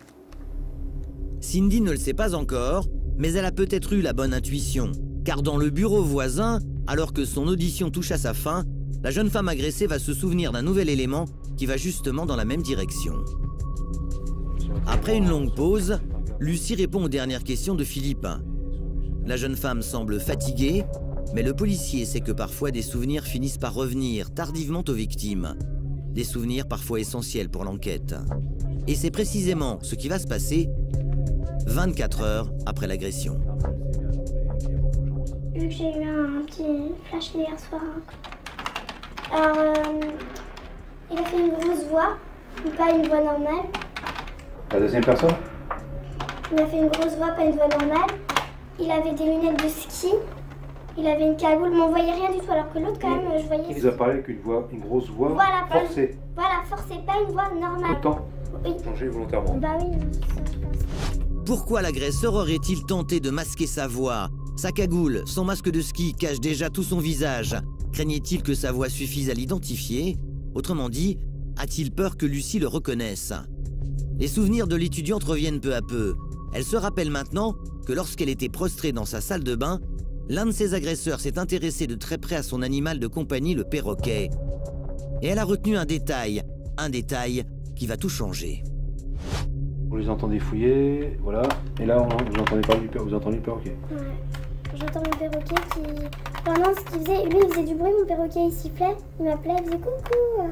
Cindy ne le sait pas encore, mais elle a peut-être eu la bonne intuition. Car dans le bureau voisin, alors que son audition touche à sa fin, la jeune femme agressée va se souvenir d'un nouvel élément qui va justement dans la même direction. Après une longue pause, Lucie répond aux dernières questions de Philippe. La jeune femme semble fatiguée, mais le policier sait que parfois des souvenirs finissent par revenir tardivement aux victimes. Des souvenirs parfois essentiels pour l'enquête. Et c'est précisément ce qui va se passer vingt-quatre heures après l'agression. Vu que j'ai eu un petit flash hier soir. Alors, euh, il a fait une grosse voix, pas une voix normale. La deuxième personne? Il a fait une grosse voix, pas une voix normale. Il avait des lunettes de ski. Il avait une cagoule, mais on voyait rien du tout, alors que l'autre, quand même, je voyais... Il vous a parlé avec une voix, une grosse voix voilà, forcée. Voilà, forcée, pas une voix normale. Autant oui. Changer volontairement. Bah oui. Pourquoi l'agresseur aurait-il tenté de masquer sa voix? Sa cagoule, son masque de ski cache déjà tout son visage. Craignait-il que sa voix suffise à l'identifier? Autrement dit, a-t-il peur que Lucie le reconnaisse? Les souvenirs de l'étudiante reviennent peu à peu. Elle se rappelle maintenant que lorsqu'elle était prostrée dans sa salle de bain, l'un de ses agresseurs s'est intéressé de très près à son animal de compagnie, le perroquet. Et elle a retenu un détail, un détail qui va tout changer. Vous les entendez fouiller, voilà. Et là, on, vous entendez parler du perroquet. Vous entendez le perroquet. Ouais. J'entends mon perroquet qui... Pendant ce qu'il faisait, lui, il faisait du bruit, mon perroquet, il sifflait. Il m'appelait, il faisait coucou.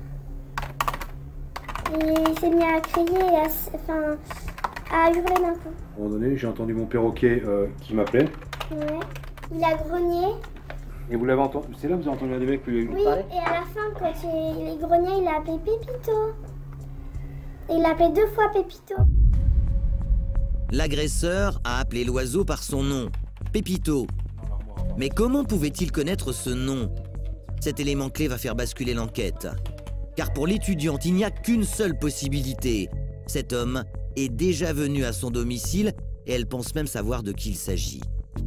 Et il s'est mis à crier, à, enfin, à hurler d'un coup. À un moment donné, j'ai entendu mon perroquet euh, qui m'appelait. Ouais. Il a grogné. Et vous l'avez entendu? C'est là que vous avez entendu un des mecs lui Oui, parler? Et à la fin, quand il, il grognait, il a appelé Pépito. Et il l'a appelé deux fois Pépito. L'agresseur a appelé l'oiseau par son nom, Pépito. Mais comment pouvait-il connaître ce nom? Cet élément clé va faire basculer l'enquête. Car pour l'étudiante, il n'y a qu'une seule possibilité. Cet homme est déjà venu à son domicile et elle pense même savoir de qui il s'agit.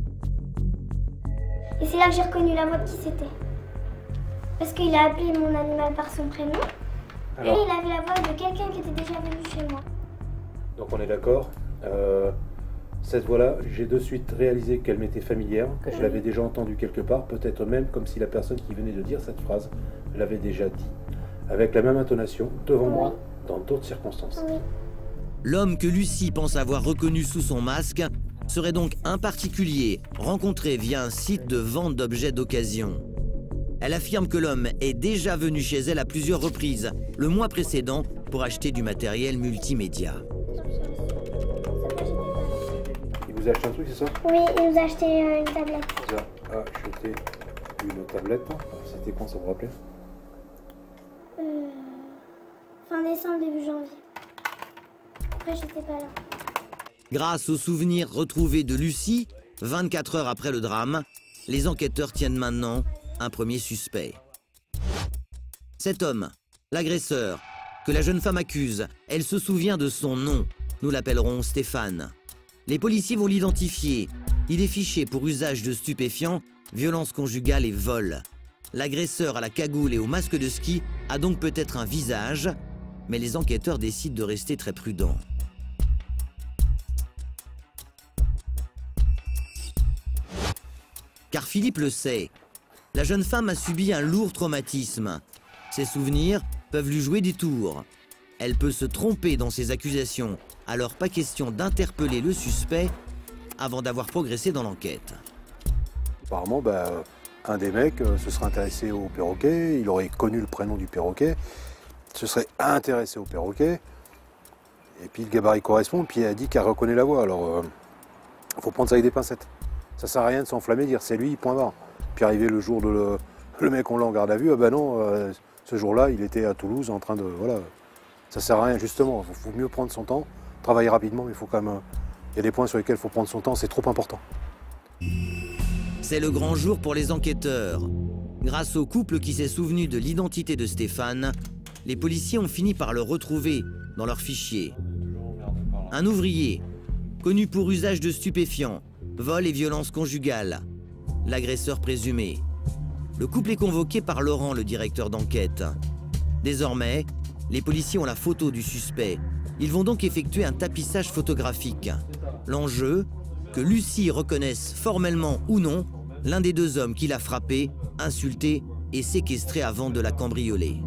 Et c'est là que j'ai reconnu la voix de qui c'était. Parce qu'il a appelé mon animal par son prénom. Alors, et il avait la voix de quelqu'un qui était déjà venu chez moi. Donc on est d'accord. Euh, cette voix-là, j'ai de suite réalisé qu'elle m'était familière, que je l'avais déjà entendue quelque part, peut-être même comme si la personne qui venait de dire cette phrase l'avait déjà dit, avec la même intonation, devant oui. moi, dans d'autres circonstances. Oui. L'homme que Lucie pense avoir reconnu sous son masque serait donc un particulier rencontré via un site de vente d'objets d'occasion. Elle affirme que l'homme est déjà venu chez elle à plusieurs reprises, le mois précédent, pour acheter du matériel multimédia. Il vous a acheté un truc, c'est ça? Oui, il nous a acheté euh, une tablette. Il vous a acheté une tablette. C'était quand, ça vous rappelait? euh, Fin décembre, début janvier. Après, j'étais pas là. Grâce aux souvenirs retrouvés de Lucie, vingt-quatre heures après le drame, les enquêteurs tiennent maintenant un premier suspect. Cet homme, l'agresseur, que la jeune femme accuse, elle se souvient de son nom. Nous l'appellerons Stéphane. Les policiers vont l'identifier. Il est fiché pour usage de stupéfiants, violence conjugale et vol. L'agresseur à la cagoule et au masque de ski a donc peut-être un visage, mais les enquêteurs décident de rester très prudents. Car Philippe le sait, La jeune femme a subi un lourd traumatisme. Ses souvenirs peuvent lui jouer des tours. Elle peut se tromper dans ses accusations, alors pas question d'interpeller le suspect avant d'avoir progressé dans l'enquête. Apparemment, bah, un des mecs euh, se serait intéressé au perroquet, il aurait connu le prénom du perroquet, se serait intéressé au perroquet, et puis le gabarit correspond, puis elle a dit qu'elle reconnaît la voix. Alors, il euh, faut prendre ça avec des pincettes. Ça sert à rien de s'enflammer, dire c'est lui, point barre. Puis arrivé le jour de le, le mec, on l'a en garde à vue, ah ben non, euh, ce jour-là, il était à Toulouse en train de... Voilà. Ça sert à rien, justement, il faut, faut mieux prendre son temps, travailler rapidement, mais il faut quand même... Il y a des points sur lesquels il faut prendre son temps, c'est trop important. C'est le grand jour pour les enquêteurs. Grâce au couple qui s'est souvenu de l'identité de Stéphane, les policiers ont fini par le retrouver dans leur fichier. Un ouvrier, connu pour usage de stupéfiants, vol et violence conjugale. L'agresseur présumé. Le couple est convoqué par Laurent, le directeur d'enquête. Désormais, les policiers ont la photo du suspect. Ils vont donc effectuer un tapissage photographique. L'enjeu, que Lucie reconnaisse formellement ou non l'un des deux hommes qui l'a frappé, insulté et séquestré avant de la cambrioler.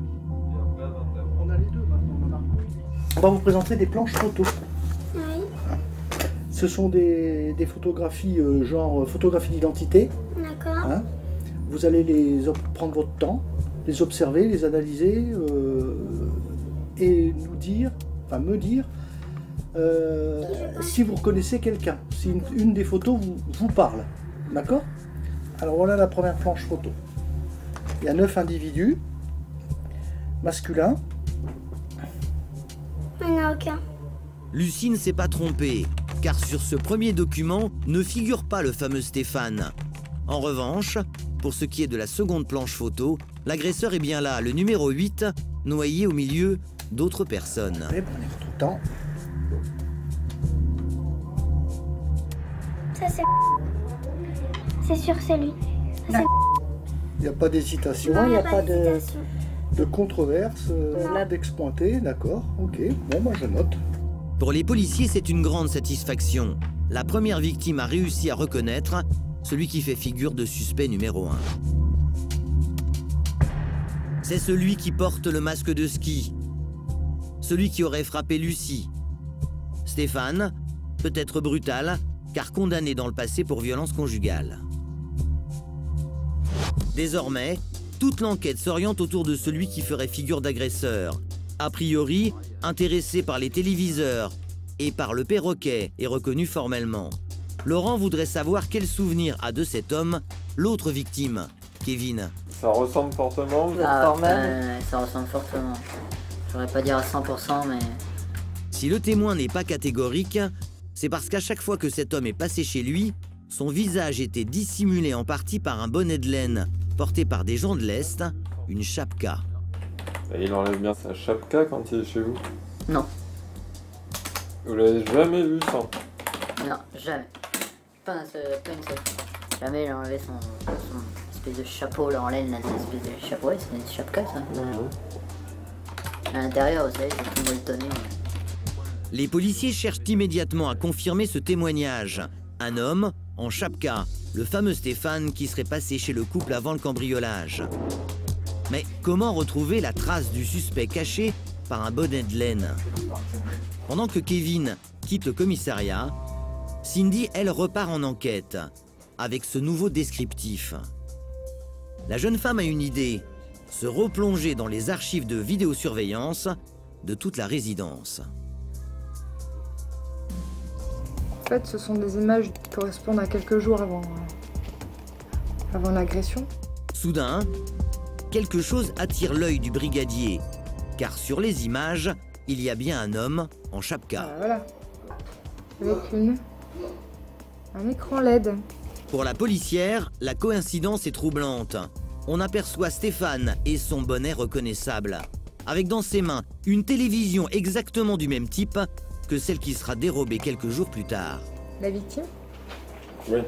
On va vous présenter des planches photos. Oui. Ce sont des, des photographies euh, genre photographie d'identité. D'accord. Hein. Vous allez les prendre votre temps, les observer, les analyser euh, et nous dire, enfin me dire, euh, si vous reconnaissez quelqu'un, si une, une des photos vous, vous parle. D'accord? Alors voilà la première planche photo. Il y a neuf individus masculins. Il n'y en a aucun. Lucie ne s'est pas trompée, car sur ce premier document ne figure pas le fameux Stéphane. En revanche, pour ce qui est de la seconde planche photo, l'agresseur est bien là, le numéro huit, noyé au milieu d'autres personnes. Allez, prenez votre temps. Ça c'est... C'est sûr que c'est lui. Ça, il n'y a pas d'hésitation, non, il n'y a, a pas, pas de, de controverse. Euh, l'index pointé, d'accord, ok. Bon, moi je note. Pour les policiers, c'est une grande satisfaction. La première victime a réussi à reconnaître celui qui fait figure de suspect numéro un. C'est celui qui porte le masque de ski. Celui qui aurait frappé Lucie. Stéphane, peut-être brutal, car condamné dans le passé pour violence conjugale. Désormais, toute l'enquête s'oriente autour de celui qui ferait figure d'agresseur. A priori, intéressé par les téléviseurs et par le perroquet et reconnu formellement. Laurent voudrait savoir quel souvenir a de cet homme l'autre victime, Kevin. Ça ressemble fortement ah, euh, Ça ressemble fortement. J'aurais pas dire à cent pour cent, mais... Si le témoin n'est pas catégorique, c'est parce qu'à chaque fois que cet homme est passé chez lui, son visage était dissimulé en partie par un bonnet de laine porté par des gens de l'Est, une chapka. Et il enlève bien sa chapka quand il est chez vous? Non. Vous l'avez jamais vu sans? Non, jamais. Pas, un seul, pas une seule fois. Jamais il a enlevé son, son espèce de chapeau là en laine, là, cette espèce de chapeau, ouais, c'est une chapka ça. Mmh. À l'intérieur, vous savez, c'est tout molletonné. Ouais. Les policiers cherchent immédiatement à confirmer ce témoignage. Un homme, en chapka, le fameux Stéphane qui serait passé chez le couple avant le cambriolage. Mais comment retrouver la trace du suspect caché par un bonnet de laine? Pendant que Kevin quitte le commissariat, Cindy, elle, repart en enquête, avec ce nouveau descriptif. La jeune femme a une idée, se replonger dans les archives de vidéosurveillance de toute la résidence. En fait, ce sont des images qui correspondent à quelques jours avant, avant l'agression. Soudain, quelque chose attire l'œil du brigadier, car sur les images, il y a bien un homme en chapka. Ah, voilà, avec une, un écran L E D. Pour la policière, la coïncidence est troublante. On aperçoit Stéphane et son bonnet reconnaissable, avec dans ses mains une télévision exactement du même type que celle qui sera dérobée quelques jours plus tard. La victime? Oui.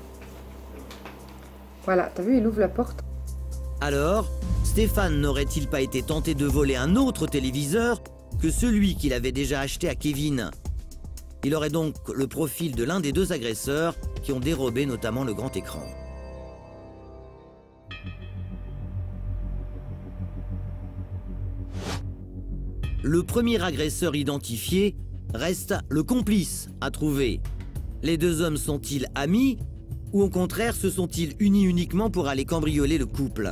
Voilà, t'as vu, il ouvre la porte. Alors, Stéphane n'aurait-il pas été tenté de voler un autre téléviseur que celui qu'il avait déjà acheté à Kevin? Il aurait donc le profil de l'un des deux agresseurs qui ont dérobé notamment le grand écran. le premier agresseur identifié reste le complice à trouver. Les deux hommes sont-ils amis ou au contraire se sont-ils unis uniquement pour aller cambrioler le couple?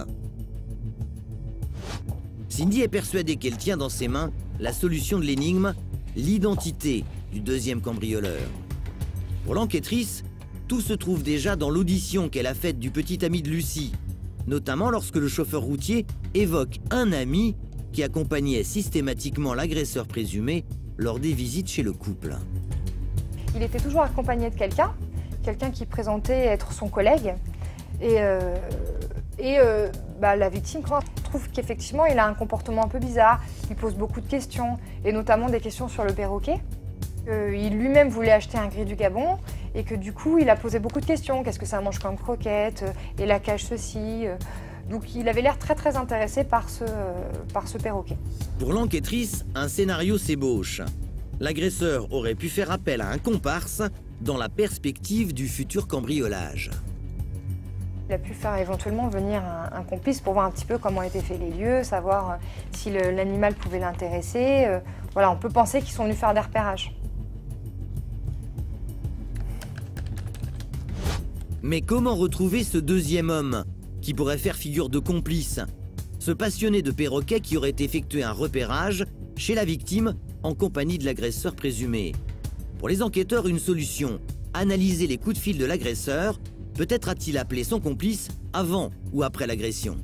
Cindy est persuadée qu'elle tient dans ses mains la solution de l'énigme, l'identité du deuxième cambrioleur. Pour l'enquêtrice, tout se trouve déjà dans l'audition qu'elle a faite du petit ami de Lucie, notamment lorsque le chauffeur routier évoque un ami qui accompagnait systématiquement l'agresseur présumé lors des visites chez le couple. Il était toujours accompagné de quelqu'un, quelqu'un qui présentait être son collègue. Et, euh, et euh, bah, la victime trouve qu'effectivement, il a un comportement un peu bizarre. Il pose beaucoup de questions, et notamment des questions sur le perroquet. Euh, il lui-même voulait acheter un gris du Gabon, et que du coup, il a posé beaucoup de questions. Qu'est-ce que ça mange comme croquette? Et la cage ceci. Donc il avait l'air très très intéressé par ce, par ce perroquet. Pour l'enquêtrice, un scénario s'ébauche. L'agresseur aurait pu faire appel à un comparse dans la perspective du futur cambriolage. Il a pu faire éventuellement venir un, un complice pour voir un petit peu comment étaient faits les lieux, savoir si l'animal pouvait l'intéresser. Euh, voilà, on peut penser qu'ils sont venus faire des repérages. Mais comment retrouver ce deuxième homme qui pourrait faire figure de complice? Ce passionné de perroquet qui aurait effectué un repérage chez la victime en compagnie de l'agresseur présumé. Pour les enquêteurs, une solution, analyser les coups de fil de l'agresseur. Peut-être a-t-il appelé son complice avant ou après l'agression.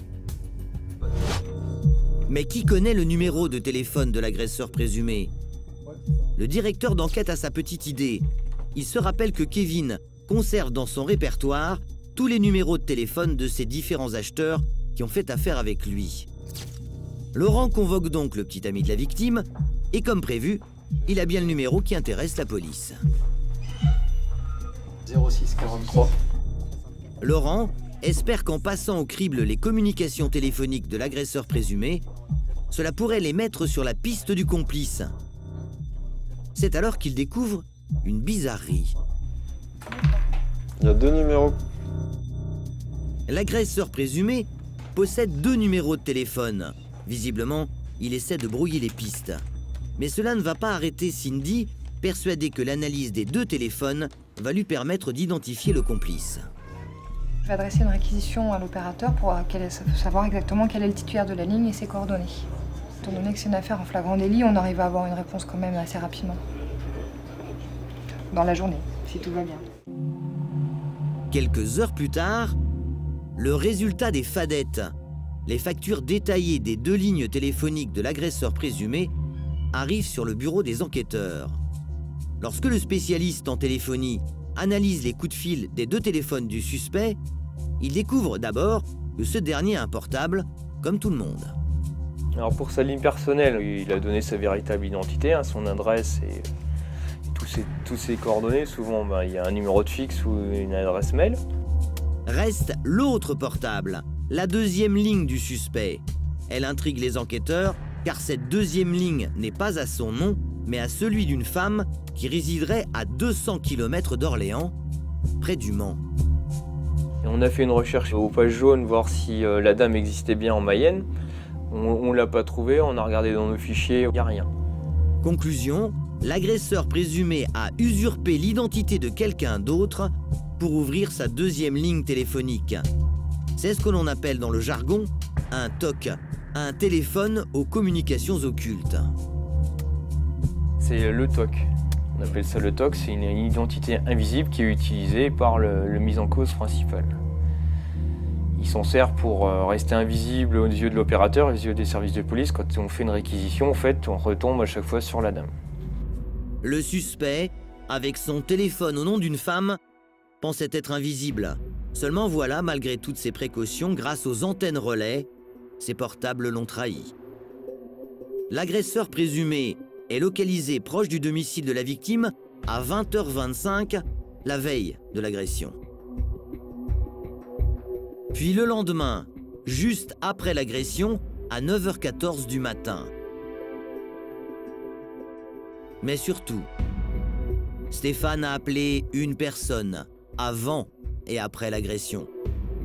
Mais qui connaît le numéro de téléphone de l'agresseur présumé? Le directeur d'enquête a sa petite idée. Il se rappelle que Kevin conserve dans son répertoire tous les numéros de téléphone de ses différents acheteurs qui ont fait affaire avec lui. Laurent convoque donc le petit ami de la victime et comme prévu, il a bien le numéro qui intéresse la police. zéro six quarante-trois. Laurent espère qu'en passant au crible les communications téléphoniques de l'agresseur présumé, cela pourrait les mettre sur la piste du complice. C'est alors qu'il découvre une bizarrerie. Il y a deux numéros. L'agresseur présumé possède deux numéros de téléphone. Visiblement, il essaie de brouiller les pistes. Mais cela ne va pas arrêter Cindy, persuadée que l'analyse des deux téléphones va lui permettre d'identifier le complice. Je vais adresser une réquisition à l'opérateur pour savoir exactement quel est le titulaire de la ligne et ses coordonnées. Étant donné que c'est une affaire en flagrant délit, on arrive à avoir une réponse quand même assez rapidement. Dans la journée, si tout va bien. Quelques heures plus tard, le résultat des fadettes, les factures détaillées des deux lignes téléphoniques de l'agresseur présumé, arrive sur le bureau des enquêteurs. Lorsque le spécialiste en téléphonie analyse les coups de fil des deux téléphones du suspect, il découvre d'abord que ce dernier a un portable, comme tout le monde. Alors pour sa ligne personnelle, il a donné sa véritable identité, hein, son adresse et, et tous, ses, tous ses coordonnées. Souvent, ben, il y a un numéro de fixe ou une adresse mail. Reste l'autre portable, la deuxième ligne du suspect. Elle intrigue les enquêteurs, car cette deuxième ligne n'est pas à son nom, mais à celui d'une femme qui résiderait à deux cents kilomètres d'Orléans, près du Mans. Et on a fait une recherche aux pages jaunes, voir si euh, la dame existait bien en Mayenne. On ne l'a pas trouvée, on a regardé dans nos fichiers, il n'y a rien. Conclusion, l'agresseur présumé a usurpé l'identité de quelqu'un d'autre pour ouvrir sa deuxième ligne téléphonique. C'est ce que l'on appelle dans le jargon un T O C, un téléphone aux communications occultes. C'est le T O C. On appelle ça le T O C, c'est une identité invisible qui est utilisée par le, le mis en cause principal. Il s'en sert pour rester invisible aux yeux de l'opérateur, aux yeux des services de police. Quand on fait une réquisition, en fait, on retombe à chaque fois sur la dame. Le suspect, avec son téléphone au nom d'une femme, pensait être invisible. Seulement voilà, malgré toutes ces précautions, grâce aux antennes relais, ses portables l'ont trahi. L'agresseur présumé est localisé proche du domicile de la victime à vingt heures vingt-cinq, la veille de l'agression. Puis le lendemain, juste après l'agression, à neuf heures quatorze du matin. Mais surtout, Stéphane a appelé une personne avant et après l'agression.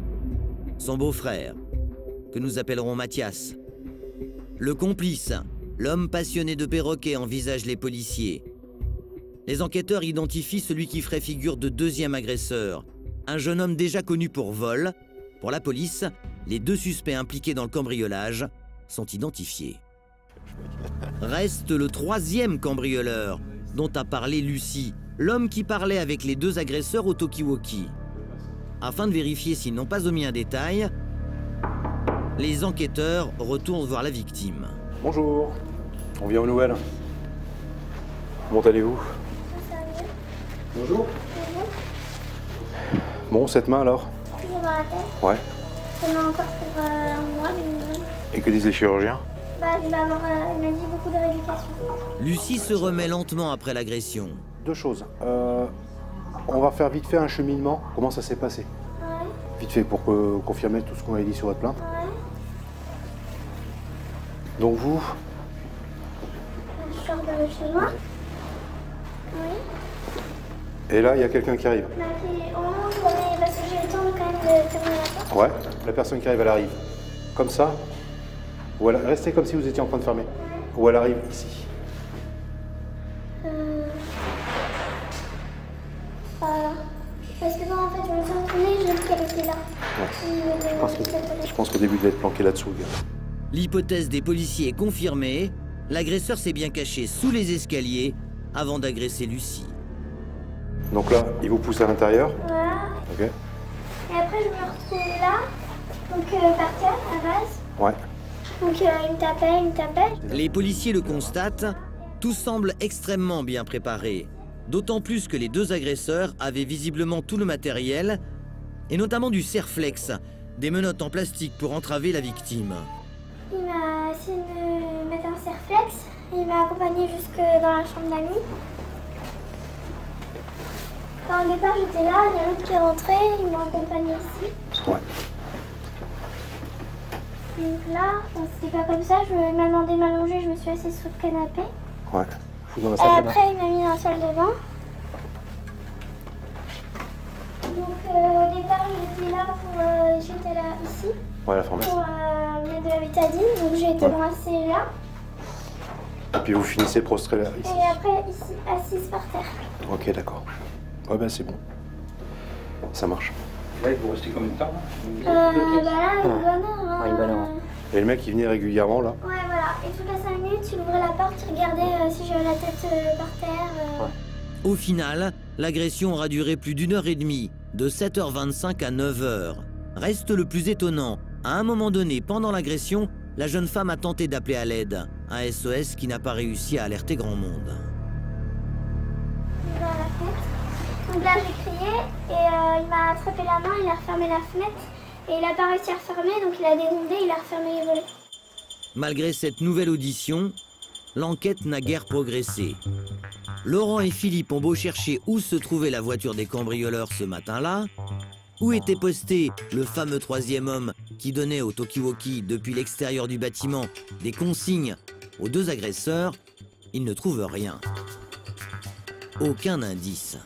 Son beau-frère, que nous appellerons Mathias. Le complice, L'homme passionné de perroquets envisage les policiers. Les enquêteurs identifient celui qui ferait figure de deuxième agresseur, un jeune homme déjà connu pour vol. Pour la police, les deux suspects impliqués dans le cambriolage sont identifiés. Reste le troisième cambrioleur, dont a parlé Lucie, l'homme qui parlait avec les deux agresseurs au talkie-walkie. Afin de vérifier s'ils n'ont pas omis un détail, les enquêteurs retournent voir la victime. Bonjour, on vient aux nouvelles. Comment allez-vous? Bonjour. Bon, cette main alors? Toujours dans la tête. Ouais. Ça m'a encore pour euh, un mois, mais... Et que disent les chirurgiens? Bah, il va avoir, euh, il m'a dit beaucoup de rééducation. Lucie se remet lentement après l'agression. Deux choses. Euh, on va faire vite fait un cheminement. Comment ça s'est passé? Ouais. Vite fait pour que, confirmer tout ce qu'on avait dit sur votre plainte. Ouais. Donc vous? Je sors de chez moi. Oui. Et là, il y a quelqu'un qui arrive. Bah, puis au moment où on est... Parce que j'ai le temps quand même de fermer la porte. Ouais. La personne qui arrive, elle arrive. Comme ça. Ou elle... Restez comme si vous étiez en train de fermer. Ouais. Ou elle arrive ici. Euh... Voilà. Parce que quand en fait je me suis retournée, j'ai vu qu'elle était là. Ouais. Je pense, que... Je pense qu'au début, il devait être planqué là-dessous, le gars. L'hypothèse des policiers est confirmée. L'agresseur s'est bien caché sous les escaliers avant d'agresser Lucie. Donc là, il vous pousse à l'intérieur. Voilà. Ok. Et après, je me retrouve là, donc euh, par terre, à base. Ouais. Donc euh, il me tapait, il me tapait. Les policiers le constatent, tout semble extrêmement bien préparé. D'autant plus que les deux agresseurs avaient visiblement tout le matériel, et notamment du serflex, des menottes en plastique pour entraver la victime. Il m'a essayé de me mettre un serflex, il m'a accompagné jusque dans la chambre d'amis. Quand au départ j'étais là, il y a l'autre qui est rentré, il m'a accompagné ici. Ouais. Donc là, c'était pas comme ça, je, il m'a demandé de m'allonger, je me suis assise sur le canapé. Ouais. Fous dans la Et salle de bain. après, il m'a mis dans la salle de bain. Donc euh, au départ, j'étais là pour. Euh, j'étais là ici. Ouais, la pharmacie. Pour euh, mettre de la bétadine, donc j'ai été Ouais. brassée là. Et puis vous finissez prostré là, ici. Et après, ici, assise par terre. Ok, d'accord. Ouais, ben c'est bon. Ça marche. Là, il faut rester combien de temps? Euh, bah là, une bonne heure. Hein. Ouais, une bonne heure. Et le mec, il venait régulièrement là? Ouais, voilà. Et toutes les cinq minutes, il ouvrait la porte, il regardait euh, si j'avais la tête euh, par terre. Euh... Au final, l'agression aura duré plus d'une heure et demie, de sept heures vingt-cinq à neuf heures. Reste le plus étonnant, à un moment donné, pendant l'agression, la jeune femme a tenté d'appeler à l'aide, un S O S qui n'a pas réussi à alerter grand monde. Il ouvrait la fenêtre. Donc là, j'ai crié et euh, il m'a attrapé la main, il a refermé la fenêtre et il n'a pas réussi à refermer, donc il a dénudé, il a refermé les volets. Malgré cette nouvelle audition, l'enquête n'a guère progressé. Laurent et Philippe ont beau chercher où se trouvait la voiture des cambrioleurs ce matin-là, où était posté le fameux troisième homme qui donnait au talkie-walkie depuis l'extérieur du bâtiment des consignes aux deux agresseurs, ils ne trouvent rien. Aucun indice.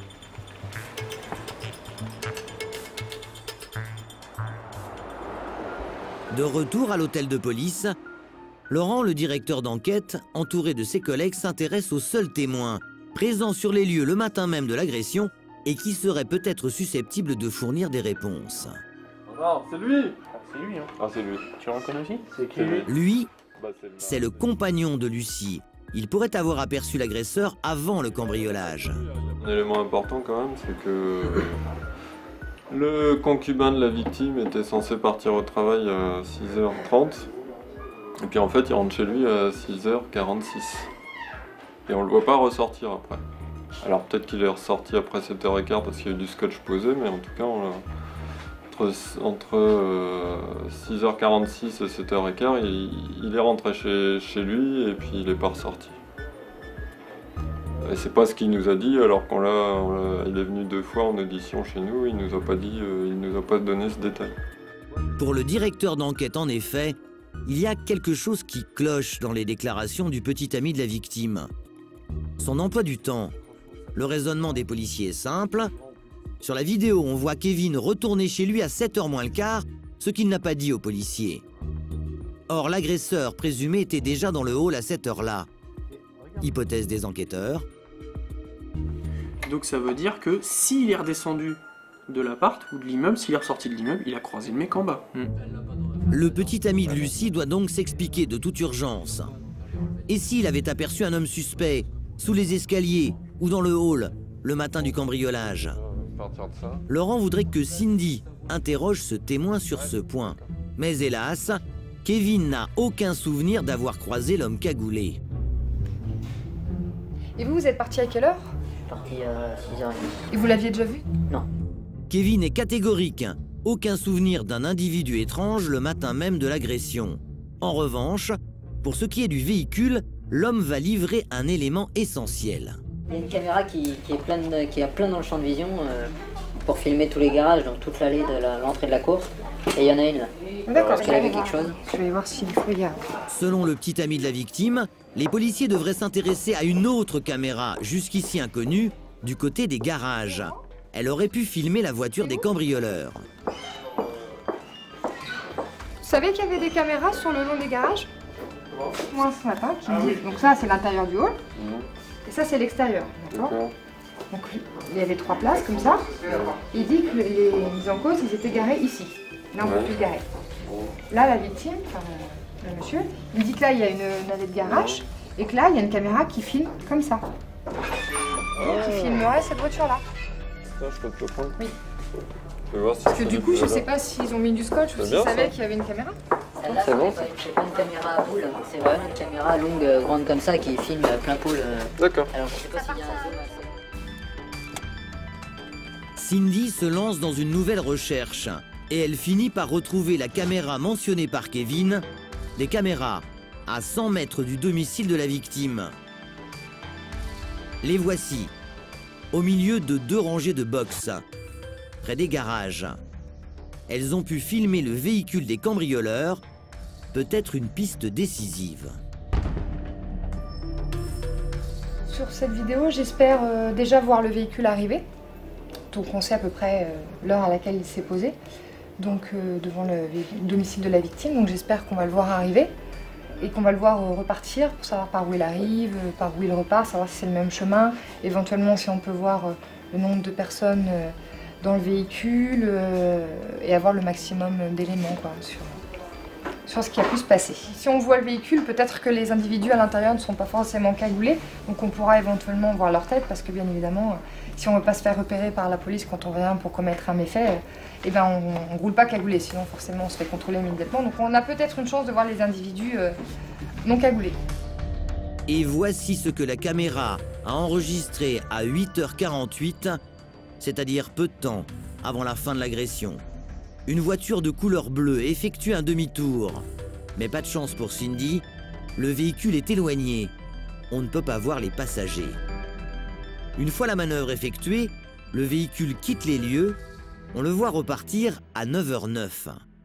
De retour à l'hôtel de police, Laurent, le directeur d'enquête, entouré de ses collègues, s'intéresse au seul témoin, présent sur les lieux le matin même de l'agression et qui serait peut-être susceptible de fournir des réponses. Non, c'est lui. C'est lui, hein. Ah, c'est lui. Tu reconnais aussi? C'est qui lui? Lui, Bah, c'est le- c'est le compagnon de Lucie. Il pourrait avoir aperçu l'agresseur avant le cambriolage. Un élément important quand même, c'est que le concubin de la victime était censé partir au travail à six heures trente. Et puis en fait, il rentre chez lui à six heures quarante-six. Et on le voit pas ressortir après. Alors peut-être qu'il est ressorti après sept heures quinze parce qu'il y a eu du scotch posé, mais en tout cas, on l'a... entre, entre euh, six heures quarante-six et sept heures quinze, il, il est rentré chez, chez lui et puis il est pas ressorti. Et c'est pas ce qu'il nous a dit, alors qu'on l'a, on l'a- il est venu deux fois en audition chez nous, il nous a pas dit, euh, il nous a pas donné ce détail. Pour le directeur d'enquête, en effet, il y a quelque chose qui cloche dans les déclarations du petit ami de la victime. Son emploi du temps. Le raisonnement des policiers est simple. Sur la vidéo, on voit Kevin retourner chez lui à sept heures moins le quart, ce qu'il n'a pas dit aux policiers. Or, l'agresseur présumé était déjà dans le hall à cette heure-là. Hypothèse des enquêteurs. Donc ça veut dire que s'il est redescendu de l'appart ou de l'immeuble, s'il est ressorti de l'immeuble, il a croisé le mec en bas. Hmm. Le petit ami de Lucie doit donc s'expliquer de toute urgence. Et s'il avait aperçu un homme suspect, sous les escaliers ou dans le hall, le matin du cambriolage? Laurent voudrait que Cindy interroge ce témoin sur ce point. Mais hélas, Kevin n'a aucun souvenir d'avoir croisé l'homme cagoulé. Et vous, vous êtes parti à quelle heure? Parti à six heures trente. Et vous l'aviez déjà vu? Non. Kevin est catégorique. Aucun souvenir d'un individu étrange le matin même de l'agression. En revanche, pour ce qui est du véhicule, l'homme va livrer un élément essentiel. Il y a une caméra qui, qui est pleine de, qui est plein dans le champ de vision euh, pour filmer tous les garages, donc toute l'allée de l'entrée de la course. Et il y en a une là. D'accord. Est-ce qu'elle avait quelque chose? Je vais voir s'il regarde. Selon le petit ami de la victime, les policiers devraient s'intéresser à une autre caméra, jusqu'ici inconnue, du côté des garages. Elle aurait pu filmer la voiture des cambrioleurs. Vous savez qu'il y avait des caméras sur le long des garages? Moi ce matin, qui me dit... Donc ça c'est l'intérieur du hall, et ça c'est l'extérieur, d'accord? Donc il y avait trois places comme ça. Il dit que les mises en cause, ils étaient garés ici. Là on ne peut plus garer. Là la victime, enfin le monsieur, il dit que là il y a une, une allée de garage, et que là il y a une caméra qui filme comme ça. Qui filmerait cette voiture-là. Je peux te le prendre? Oui. Voir si Parce que du coup, je sais pas s'ils ont mis du scotch ou s'ils savaient qu'il y avait une caméra. Celle-là, c'est bon, c'est pas une caméra à boule, c'est vraiment une caméra longue, euh, grande comme ça, qui filme euh, plein pôle. Euh... D'accord. Alors, je sais pas s'il y a un zoom assez. Cindy se lance dans une nouvelle recherche et elle finit par retrouver la caméra mentionnée par Kevin, les caméras à cent mètres du domicile de la victime. Les voici, au milieu de deux rangées de box, près des garages. Elles ont pu filmer le véhicule des cambrioleurs, peut-être une piste décisive. Sur cette vidéo, j'espère euh, déjà voir le véhicule arriver. Donc on sait à peu près euh, l'heure à laquelle il s'est posé, donc euh, devant le domicile de la victime. Donc j'espère qu'on va le voir arriver et qu'on va le voir euh, repartir pour savoir par où il arrive, euh, par où il repart, savoir si c'est le même chemin. Éventuellement si on peut voir euh, le nombre de personnes euh, dans le véhicule euh, et avoir le maximum d'éléments quoi, sur, sur ce qui a pu se passer. Si on voit le véhicule, peut-être que les individus à l'intérieur ne sont pas forcément cagoulés, donc on pourra éventuellement voir leur tête, parce que bien évidemment, si on ne veut pas se faire repérer par la police quand on vient pour commettre un méfait, eh ben on ne roule pas cagoulé, sinon forcément on se fait contrôler immédiatement. Donc on a peut-être une chance de voir les individus euh, non cagoulés. Et voici ce que la caméra a enregistré à huit heures quarante-huit, c'est-à-dire peu de temps avant la fin de l'agression. Une voiture de couleur bleue effectue un demi-tour. Mais pas de chance pour Cindy, le véhicule est éloigné. On ne peut pas voir les passagers. Une fois la manœuvre effectuée, le véhicule quitte les lieux. On le voit repartir à neuf heures neuf.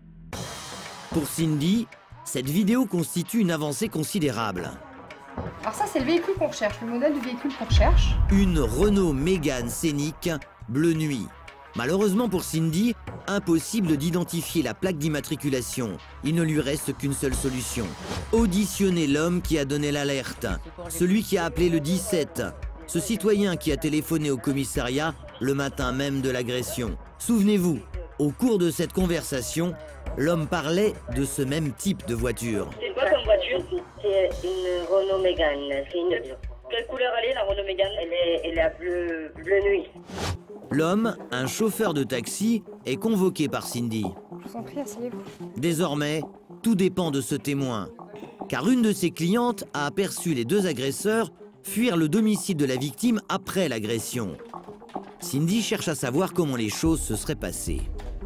Pour Cindy, cette vidéo constitue une avancée considérable. Alors ça, c'est le véhicule qu'on recherche, le modèle du véhicule qu'on recherche. Une Renault Mégane Scénic bleu nuit. Malheureusement pour Cindy, impossible d'identifier la plaque d'immatriculation. Il ne lui reste qu'une seule solution. Auditionner l'homme qui a donné l'alerte. Celui qui a appelé le dix-sept. Ce citoyen qui a téléphoné au commissariat le matin même de l'agression. Souvenez-vous, au cours de cette conversation, l'homme parlait de ce même type de voiture. C'est quoi comme voiture? C'est une Renault Mégane. C'est une... Quelle couleur elle est, la Renault Mégane? Elle est, elle est à bleu, bleu nuit. L'homme, un chauffeur de taxi, est convoqué par Cindy. Je vous en prie, asseyez-vous. Désormais, tout dépend de ce témoin, car une de ses clientes a aperçu les deux agresseurs fuir le domicile de la victime après l'agression. Cindy cherche à savoir comment les choses se seraient passées.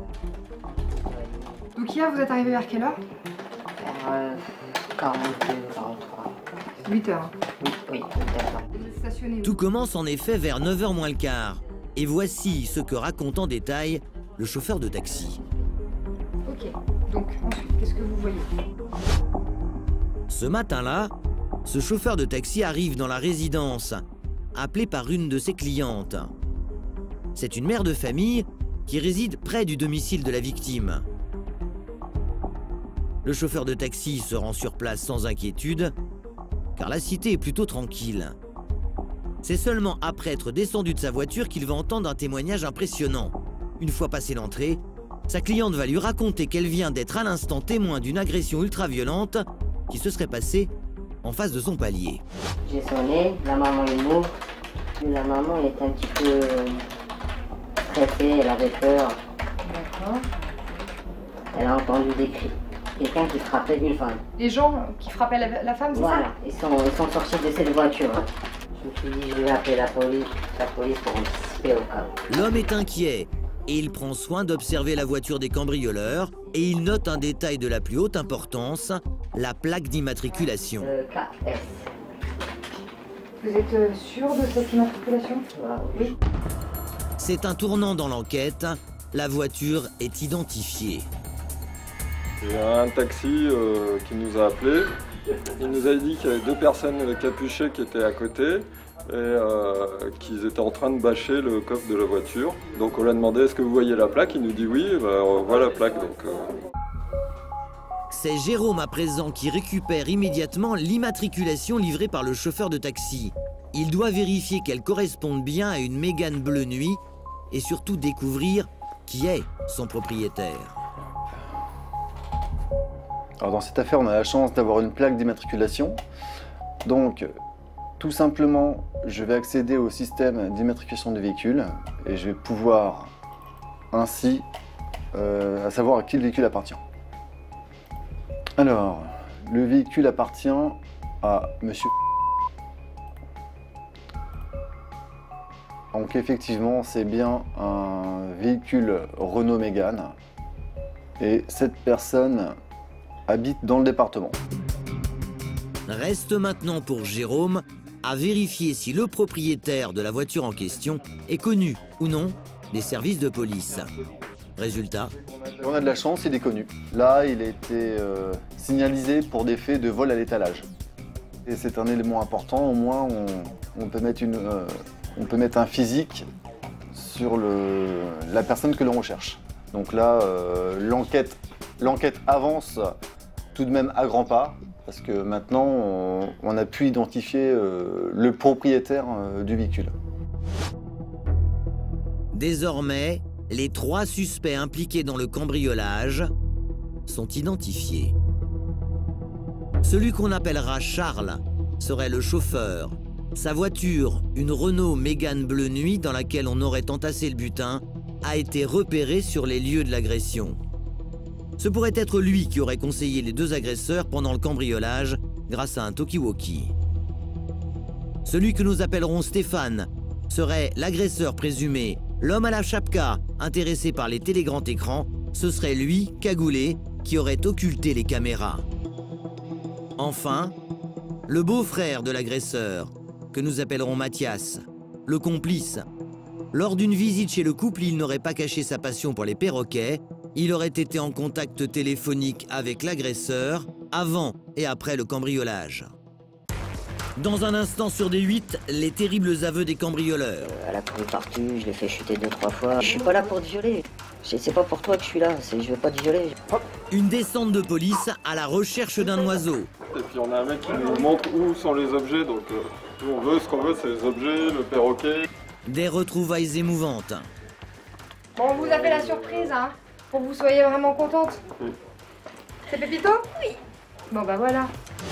Donc hier, vous êtes arrivé vers quelle heure? Vers euh, quarante-deux, quarante-trois. huit heures. Oui, oui, huit heures. Tout commence en effet vers neuf heures moins le quart. Et voici ce que raconte en détail le chauffeur de taxi. Ok, donc ensuite, qu'est-ce que vous voyez? Ce matin-là, ce chauffeur de taxi arrive dans la résidence, appelé par une de ses clientes. C'est une mère de famille qui réside près du domicile de la victime. Le chauffeur de taxi se rend sur place sans inquiétude, car la cité est plutôt tranquille. C'est seulement après être descendu de sa voiture qu'il va entendre un témoignage impressionnant. Une fois passé l'entrée, sa cliente va lui raconter qu'elle vient d'être à l'instant témoin d'une agression ultra-violente qui se serait passée en face de son palier. J'ai sonné, la maman est morte. La maman elle était un petit peu stressée, elle avait peur. D'accord. Elle a entendu des cris. Quelqu'un qui frappait une femme. Les gens qui frappaient la, la femme, c'est Voilà, ça? ils sont, ils sont sortis de cette voiture. Je me suis dit, je vais appeler la police, la police pour anticiper au cas où. L'homme est inquiet et il prend soin d'observer la voiture des cambrioleurs et il note un détail de la plus haute importance, la plaque d'immatriculation. Euh, K S. Vous êtes sûr de cette immatriculation? Oui. C'est un tournant dans l'enquête, la voiture est identifiée. Il y a un taxi euh, qui nous a appelés. Il nous a dit qu'il y avait deux personnes capuchées qui étaient à côté et euh, qu'ils étaient en train de bâcher le coffre de la voiture. Donc on lui a demandé est-ce que vous voyez la plaque? Il nous dit oui, bah, on voit la plaque. Donc, euh... C'est Jérôme à présent qui récupère immédiatement l'immatriculation livrée par le chauffeur de taxi. Il doit vérifier qu'elle corresponde bien à une Mégane Bleu Nuit et surtout découvrir qui est son propriétaire. Alors dans cette affaire, on a la chance d'avoir une plaque d'immatriculation. Donc, tout simplement, je vais accéder au système d'immatriculation du véhicule et je vais pouvoir ainsi euh, à savoir à qui le véhicule appartient. Alors, le véhicule appartient à monsieur. Donc effectivement, c'est bien un véhicule Renault Mégane et cette personne habite dans le département. Reste maintenant pour Jérôme à vérifier si le propriétaire de la voiture en question est connu ou non des services de police. Résultat. On a de la chance, il est connu. Là, il a été euh, signalisé pour des faits de vol à l'étalage. Et c'est un élément important, au moins on, on, peut, mettre une, euh, on peut mettre un physique sur le, la personne que l'on recherche. Donc là, euh, l'enquête l'enquête avance tout de même à grands pas, parce que maintenant, on, on a pu identifier euh, le propriétaire euh, du véhicule. Désormais, les trois suspects impliqués dans le cambriolage sont identifiés. Celui qu'on appellera Charles serait le chauffeur. Sa voiture, une Renault Mégane Bleu Nuit dans laquelle on aurait entassé le butin, a été repérée sur les lieux de l'agression. Ce pourrait être lui qui aurait conseillé les deux agresseurs pendant le cambriolage grâce à un talkie-walkie. Celui que nous appellerons Stéphane serait l'agresseur présumé. L'homme à la chapka, intéressé par les télégrands écrans, ce serait lui, cagoulé, qui aurait occulté les caméras. Enfin, le beau-frère de l'agresseur, que nous appellerons Mathias, le complice. Lors d'une visite chez le couple, il n'aurait pas caché sa passion pour les perroquets, il aurait été en contact téléphonique avec l'agresseur avant et après le cambriolage. Dans un instant sur D huit, les terribles aveux des cambrioleurs. Elle a couru partout, je l'ai fait chuter deux, trois fois. Je suis pas là pour te violer. C'est pas pour toi que je suis là, je veux pas te violer. Hop. Une descente de police à la recherche d'un oiseau. Et puis on a un mec qui nous montre où sont les objets, donc euh, nous on veut ce qu'on veut, c'est les objets, le perroquet. Des retrouvailles émouvantes. Bon, on vous a fait la surprise, hein, pour que vous soyez vraiment contente. Oui. C'est Pépito? Oui. Bon bah voilà.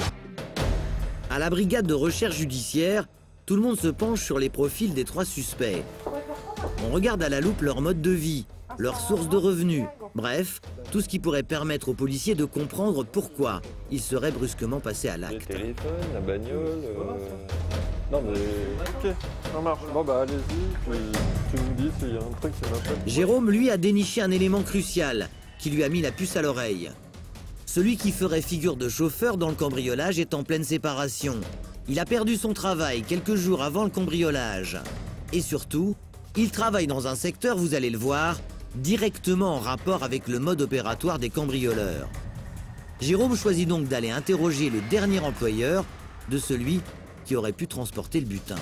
À la brigade de recherche judiciaire, tout le monde se penche sur les profils des trois suspects. On regarde à la loupe leur mode de vie, leur source de revenus, bref, tout ce qui pourrait permettre aux policiers de comprendre pourquoi ils seraient brusquement passés à l'acte. Le téléphone, la bagnole... Euh... Non mais... Ok, ça marche. Bon bah allez-y, puis tu nous dis s'il y a un truc qui m'appelle. Jérôme, lui, a déniché un élément crucial qui lui a mis la puce à l'oreille. Celui qui ferait figure de chauffeur dans le cambriolage est en pleine séparation. Il a perdu son travail quelques jours avant le cambriolage. Et surtout, il travaille dans un secteur, vous allez le voir, directement en rapport avec le mode opératoire des cambrioleurs. Jérôme choisit donc d'aller interroger le dernier employeur de celui qui aurait pu transporter le butin.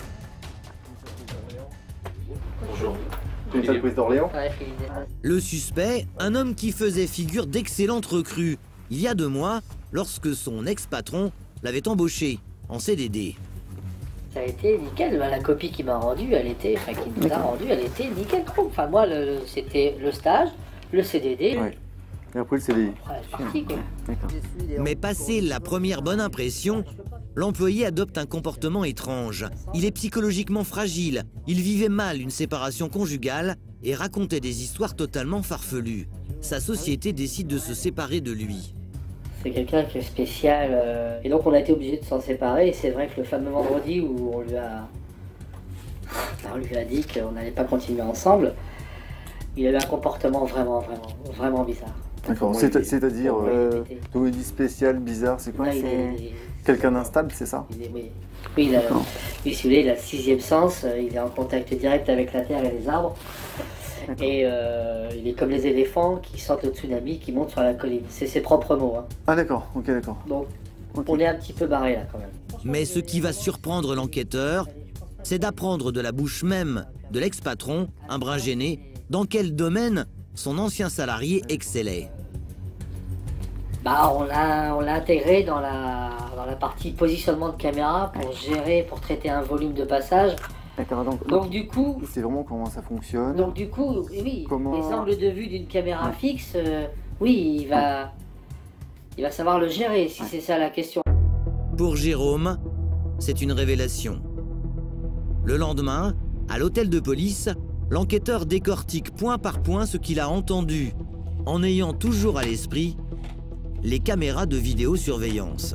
Bonjour. Tu es le police d'Orléans ? Le suspect, un homme qui faisait figure d'excellente recrue, il y a deux mois, lorsque son ex-patron l'avait embauché en C D D. Ça a été nickel, la copie qu'il m'a rendue, elle était, enfin qu'il nous a rendue, elle était nickel. Enfin moi, le, c'était le stage, le C D D. Ouais. Et après le C D I. Après, c'est parti, quoi. Mais passé la première bonne impression, l'employé adopte un comportement étrange. Il est psychologiquement fragile, il vivait mal une séparation conjugale et racontait des histoires totalement farfelues. Sa société décide de se séparer de lui. C'est quelqu'un qui est spécial, euh, et donc on a été obligé de s'en séparer. Et c'est vrai que le fameux vendredi où on lui a, on lui a dit qu'on n'allait pas continuer ensemble, il avait un comportement vraiment, vraiment, vraiment bizarre. D'accord, c'est-à-dire, euh, tu dis spécial, bizarre, c'est quoi? C'est quelqu'un d'instable, c'est ça? Il est, oui, oui, il a, oui, si vous voulez, il a le sixième sens, il est en contact direct avec la terre et les arbres. Et euh, il est comme les éléphants qui sortent le tsunami, qui montent sur la colline. C'est ses propres mots. Hein. Ah d'accord, ok, d'accord. Donc, okay. On est un petit peu barré là quand même. Mais ce qui va surprendre l'enquêteur, c'est d'apprendre de la bouche même de l'ex-patron, un brin gêné, dans quel domaine son ancien salarié excellait. Bah, on l'a on l'a intégré dans la, dans la partie positionnement de caméra pour gérer, pour traiter un volume de passage. D'accord, donc, donc du coup... C'est vraiment comment ça fonctionne. Donc du coup, oui, comment... les angles de vue d'une caméra ouais. fixe, euh, oui, il va, ouais. il va savoir le gérer, si ouais. c'est ça la question. Pour Jérôme, c'est une révélation. Le lendemain, à l'hôtel de police, l'enquêteur décortique point par point ce qu'il a entendu, en ayant toujours à l'esprit les caméras de vidéosurveillance.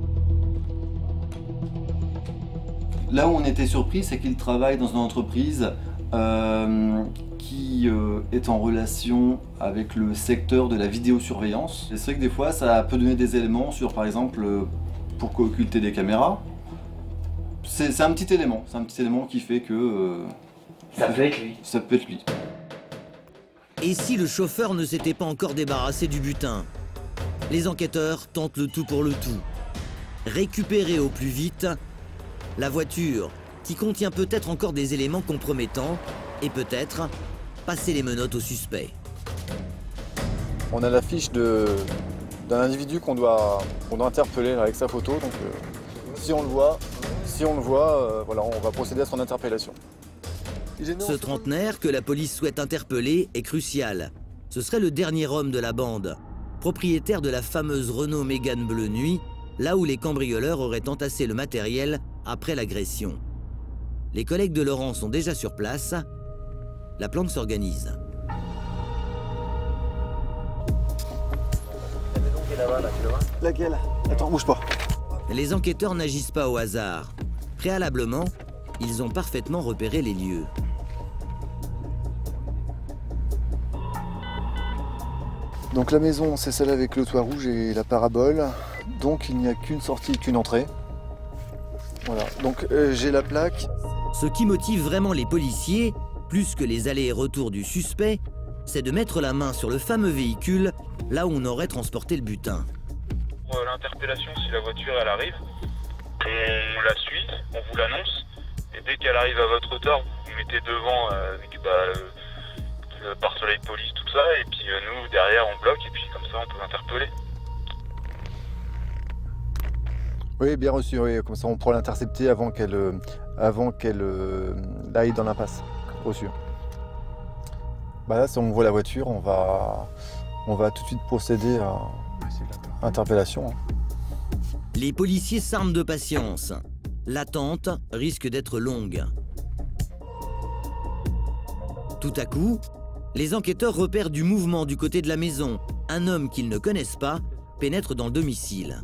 Là où on était surpris, c'est qu'il travaille dans une entreprise euh, qui euh, est en relation avec le secteur de la vidéosurveillance. C'est vrai que des fois, ça peut donner des éléments sur, par exemple, euh, pourquoi occulter des caméras. C'est un petit élément, c'est un petit élément qui fait que... Euh, ça peut être lui. Ça peut être lui. Et si le chauffeur ne s'était pas encore débarrassé du butin? Les enquêteurs tentent le tout pour le tout. Récupérer au plus vite la voiture qui contient peut-être encore des éléments compromettants et peut-être passer les menottes au suspect. On a la fiche d'un individu qu'on doit, qu'on doit interpeller avec sa photo, donc euh, si on le voit, si on le voit, euh, voilà, on va procéder à son interpellation. Ce trentenaire que la police souhaite interpeller est crucial. Ce serait le dernier homme de la bande, propriétaire de la fameuse Renault Mégane Bleu Nuit, là où les cambrioleurs auraient entassé le matériel après l'agression. Les collègues de Laurent sont déjà sur place. La planque s'organise. Laquelle? Attends, bouge pas. Les enquêteurs n'agissent pas au hasard. Préalablement, ils ont parfaitement repéré les lieux. Donc la maison, c'est celle avec le toit rouge et la parabole. Donc il n'y a qu'une sortie, qu'une entrée. Voilà, donc euh, j'ai la plaque. Ce qui motive vraiment les policiers, plus que les allers et retours du suspect, c'est de mettre la main sur le fameux véhicule, là où on aurait transporté le butin. Pour l'interpellation, si la voiture elle arrive, on la suit, on vous l'annonce, et dès qu'elle arrive à votre hauteur, vous vous mettez devant euh, avec bah, le, le pare-soleil de police, tout ça, et puis euh, nous, derrière, on bloque, et puis comme ça, on peut l'interpeller. Oui, bien reçu, oui. Comme ça on pourra l'intercepter avant qu'elle avant qu'elle euh, aille dans l'impasse. Reçu. Bah là, si on voit la voiture, on va, on va tout de suite procéder à l'interpellation. Les policiers s'arment de patience. L'attente risque d'être longue. Tout à coup, les enquêteurs repèrent du mouvement du côté de la maison. Un homme qu'ils ne connaissent pas pénètre dans le domicile.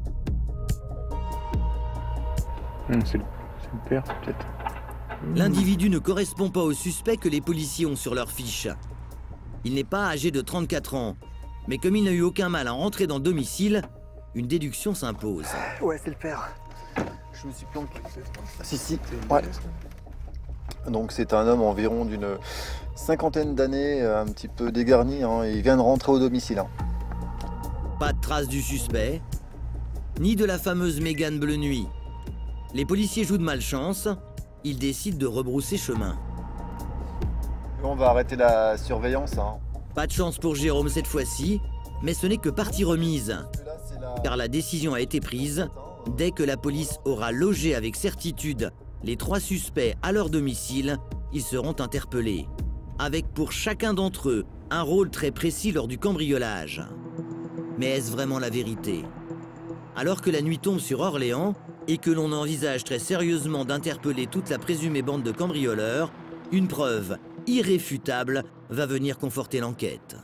C'est le, le père, peut-être. L'individu ne correspond pas au suspect que les policiers ont sur leur fiche. Il n'est pas âgé de trente-quatre ans, mais comme il n'a eu aucun mal à rentrer dans le domicile, une déduction s'impose. Ouais, c'est le père. Je me suis planqué. Si, si. Ouais. Donc c'est un homme environ d'une cinquantaine d'années, un petit peu dégarni, hein, et il vient de rentrer au domicile. Hein. Pas de trace du suspect, ni de la fameuse Mégane Bleu Nuit. Les policiers jouent de malchance, ils décident de rebrousser chemin. On va arrêter la surveillance. Hein. Pas de chance pour Jérôme cette fois-ci, Mais ce n'est que partie remise, car la décision a été prise dès que la police aura logé avec certitude les trois suspects à leur domicile, ils seront interpellés, avec pour chacun d'entre eux un rôle très précis lors du cambriolage. Mais est-ce vraiment la vérité? Alors que la nuit tombe sur Orléans et que l'on envisage très sérieusement d'interpeller toute la présumée bande de cambrioleurs, une preuve irréfutable va venir conforter l'enquête.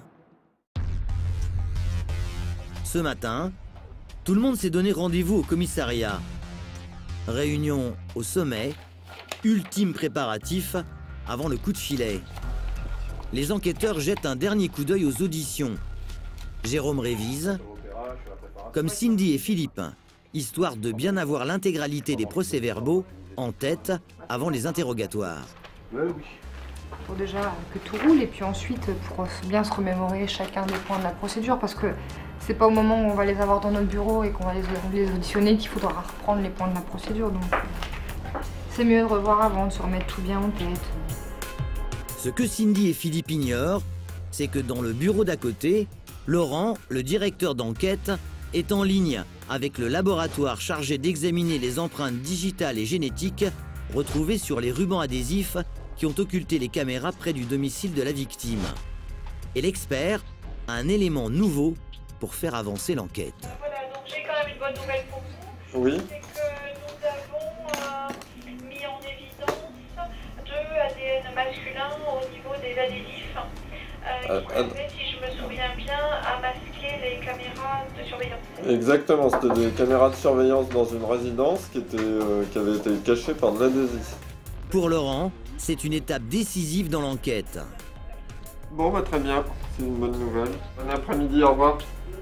Ce matin, tout le monde s'est donné rendez-vous au commissariat. Réunion au sommet, ultime préparatif avant le coup de filet. Les enquêteurs jettent un dernier coup d'œil aux auditions. Jérôme révise, comme Cindy et Philippe, histoire de bien avoir l'intégralité des procès-verbaux en tête avant les interrogatoires. Pour déjà que tout roule et puis ensuite pour bien se remémorer chacun des points de la procédure, parce que c'est pas au moment où on va les avoir dans notre bureau et qu'on va les, les auditionner qu'il faudra reprendre les points de la procédure. Donc c'est mieux de revoir avant, de se remettre tout bien en tête. Ce que Cindy et Philippe ignorent, c'est que dans le bureau d'à côté, Laurent, le directeur d'enquête, est en ligne avec le laboratoire chargé d'examiner les empreintes digitales et génétiques retrouvées sur les rubans adhésifs qui ont occulté les caméras près du domicile de la victime. Et l'expert a un élément nouveau pour faire avancer l'enquête. Voilà, donc j'ai quand même une bonne nouvelle pour vous. Oui. C'est que nous avons euh, mis en évidence deux A D N masculins au niveau des adhésifs euh, Euh, qui servaient, si je me souviens bien, à masquer les caméras de surveillance. Exactement, c'était des caméras de surveillance dans une résidence qui, était, euh, qui avait été cachée par de l'adhésif. Pour Laurent, c'est une étape décisive dans l'enquête. Bon, bah très bien, c'est une bonne nouvelle. Bon après-midi, au revoir.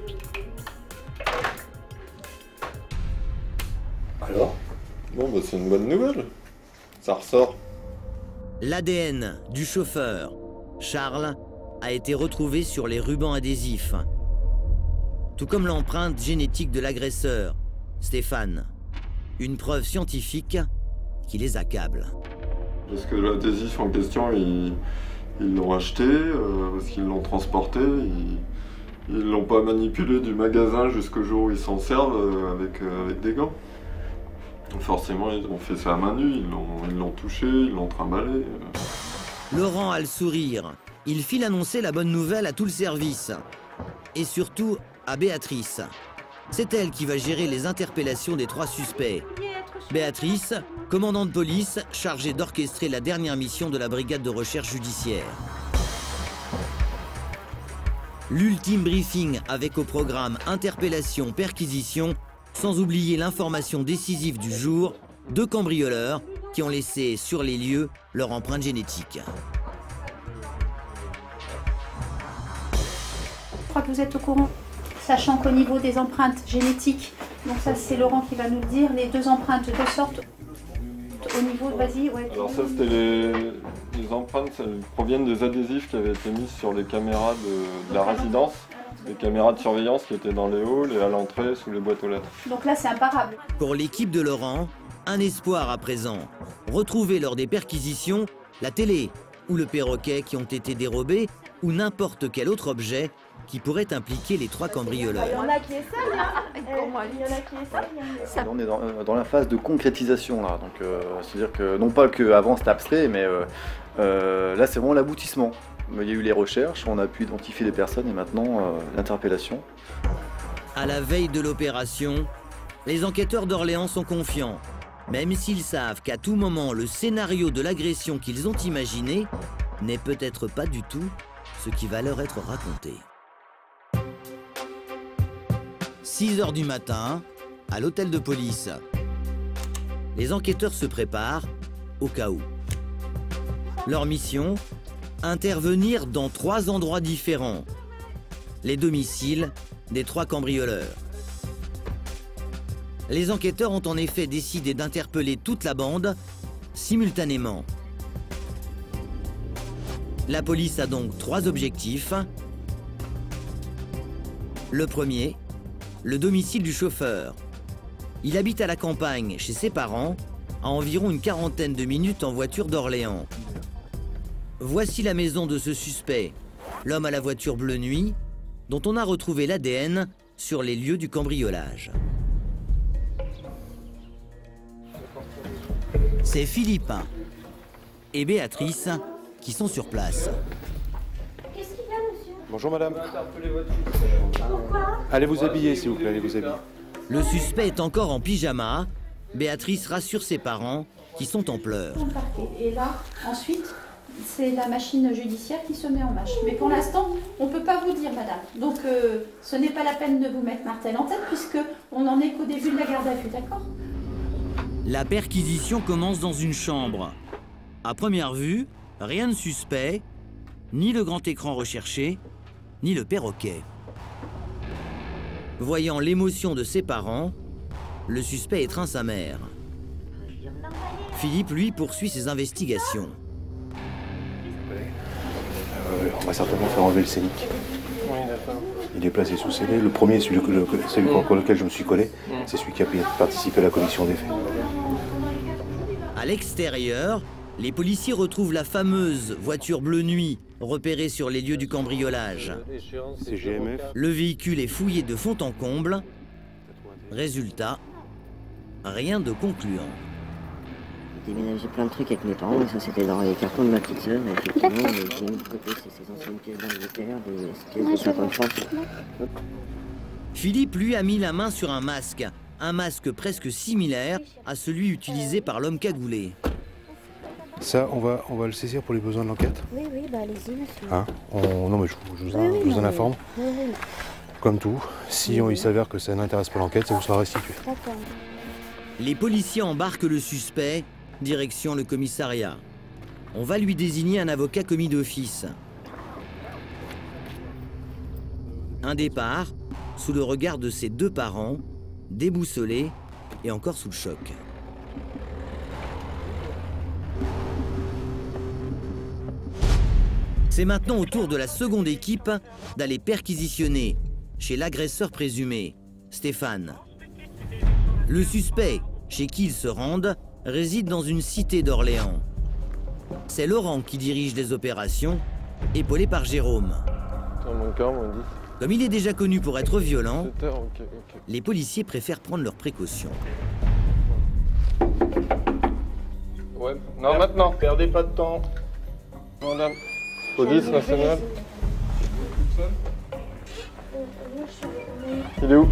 Alors? Bon, bah c'est une bonne nouvelle. Ça ressort. L'A D N du chauffeur, Charles, a été retrouvé sur les rubans adhésifs. Tout comme l'empreinte génétique de l'agresseur, Stéphane. Une preuve scientifique qui les accable. Parce que l'adhésif en question, ils l'ont acheté, euh, parce qu'ils l'ont transporté, ils l'ont pas manipulé du magasin jusqu'au jour où ils s'en servent euh, avec, euh, avec des gants. Donc forcément, ils ont fait ça à main nue, ils l'ont touché, ils l'ont trimballé. Euh. Laurent a le sourire. Il file annoncer la bonne nouvelle à tout le service. Et surtout à Béatrice. C'est elle qui va gérer les interpellations des trois suspects. Béatrice, commandant de police, chargée d'orchestrer la dernière mission de la brigade de recherche judiciaire. L'ultime briefing avec au programme interpellation, perquisition, sans oublier l'information décisive du jour, deux cambrioleurs qui ont laissé sur les lieux leur empreinte génétique. Je crois que vous êtes au courant, sachant qu'au niveau des empreintes génétiques, donc ça c'est Laurent qui va nous le dire, les deux empreintes ressortent au niveau, vas-y, ouais. Alors ça c'était les, les empreintes, ça proviennent des adhésifs qui avaient été mis sur les caméras de, de la résidence, les caméras de surveillance qui étaient dans les halls et à l'entrée sous les boîtes aux lettres. Donc là c'est imparable. Pour l'équipe de Laurent, un espoir à présent. Retrouver lors des perquisitions la télé ou le perroquet qui ont été dérobés ou n'importe quel autre objet qui pourrait impliquer les trois cambrioleurs. Il y en a qui essayent, hein. Il y en a qui essayent. On est dans, dans la phase de concrétisation là, donc euh, c'est-à-dire que non pas qu'avant c'était abstrait, mais euh, euh, là c'est vraiment l'aboutissement. Il y a eu les recherches, on a pu identifier les personnes et maintenant euh, l'interpellation. À la veille de l'opération, les enquêteurs d'Orléans sont confiants, même s'ils savent qu'à tout moment le scénario de l'agression qu'ils ont imaginé n'est peut-être pas du tout ce qui va leur être raconté. six heures du matin, à l'hôtel de police. Les enquêteurs se préparent au cas où. Leur mission, intervenir dans trois endroits différents. Les domiciles des trois cambrioleurs. Les enquêteurs ont en effet décidé d'interpeller toute la bande simultanément. La police a donc trois objectifs. Le premier, le domicile du chauffeur. Il habite à la campagne, chez ses parents, à environ une quarantaine de minutes en voiture d'Orléans. Voici la maison de ce suspect, l'homme à la voiture bleu nuit, dont on a retrouvé l'A D N sur les lieux du cambriolage. C'est Philippe et Béatrice qui sont sur place. Qu'est-ce qu'il y a, monsieur? Bonjour madame. Pourquoi? Allez vous habiller s'il vous plaît, allez vous habiller. Le suspect est encore en pyjama. Béatrice rassure ses parents qui sont en pleurs. Et là, ensuite, c'est la machine judiciaire qui se met en marche. Mais pour l'instant, on ne peut pas vous dire, madame. Donc, euh, ce n'est pas la peine de vous mettre martel en tête, puisqu'on n'en est qu'au début de la garde à vue, d'accord? La perquisition commence dans une chambre. À première vue, rien de suspect, ni le grand écran recherché, ni le perroquet. Voyant l'émotion de ses parents, le suspect étreint sa mère. Philippe, lui, poursuit ses investigations. Euh, on va certainement faire enlever le scénic. Oui, d'accord. Il est placé sous scellé. Le premier, celui, le, celui mmh. contre lequel je me suis collé, mmh. c'est celui qui a participé à la commission des faits. À l'extérieur, les policiers retrouvent la fameuse voiture bleu nuit repérée sur les lieux du cambriolage. C'est G M F. Le véhicule est fouillé de fond en comble. Résultat, rien de concluant. J'ai déménagé plein de trucs avec mes parents, mais ça c'était dans les cartons de ma petite sœur. Effectivement, j'ai mis de côté ces anciennes pièces d'Angleterre, des pièces de cinquante francs. Philippe, lui, a mis la main sur un masque. Un masque presque similaire à celui utilisé par l'homme cagoulé. Ça, on va, on va le saisir pour les besoins de l'enquête. Oui, oui, bah allez-y, monsieur. Hein on, non, mais je, je vous, oui, oui, je vous en informe. Oui, oui. Comme tout, si on, il s'avère que ça n'intéresse pas l'enquête, ça vous sera restitué. D'accord. Les policiers embarquent le suspect, direction le commissariat. On va lui désigner un avocat commis d'office. Un départ, sous le regard de ses deux parents, déboussolés et encore sous le choc. C'est maintenant au tour de la seconde équipe d'aller perquisitionner chez l'agresseur présumé, Stéphane. Le suspect, chez qui ils se rendent, réside dans une cité d'Orléans. C'est Laurent qui dirige les opérations, épaulé par Jérôme. Comme il est déjà connu pour être violent, okay, okay. les policiers préfèrent prendre leurs précautions. Ouais, non, maintenant. Perdez pas de temps. Madame. Police nationale. Il est où?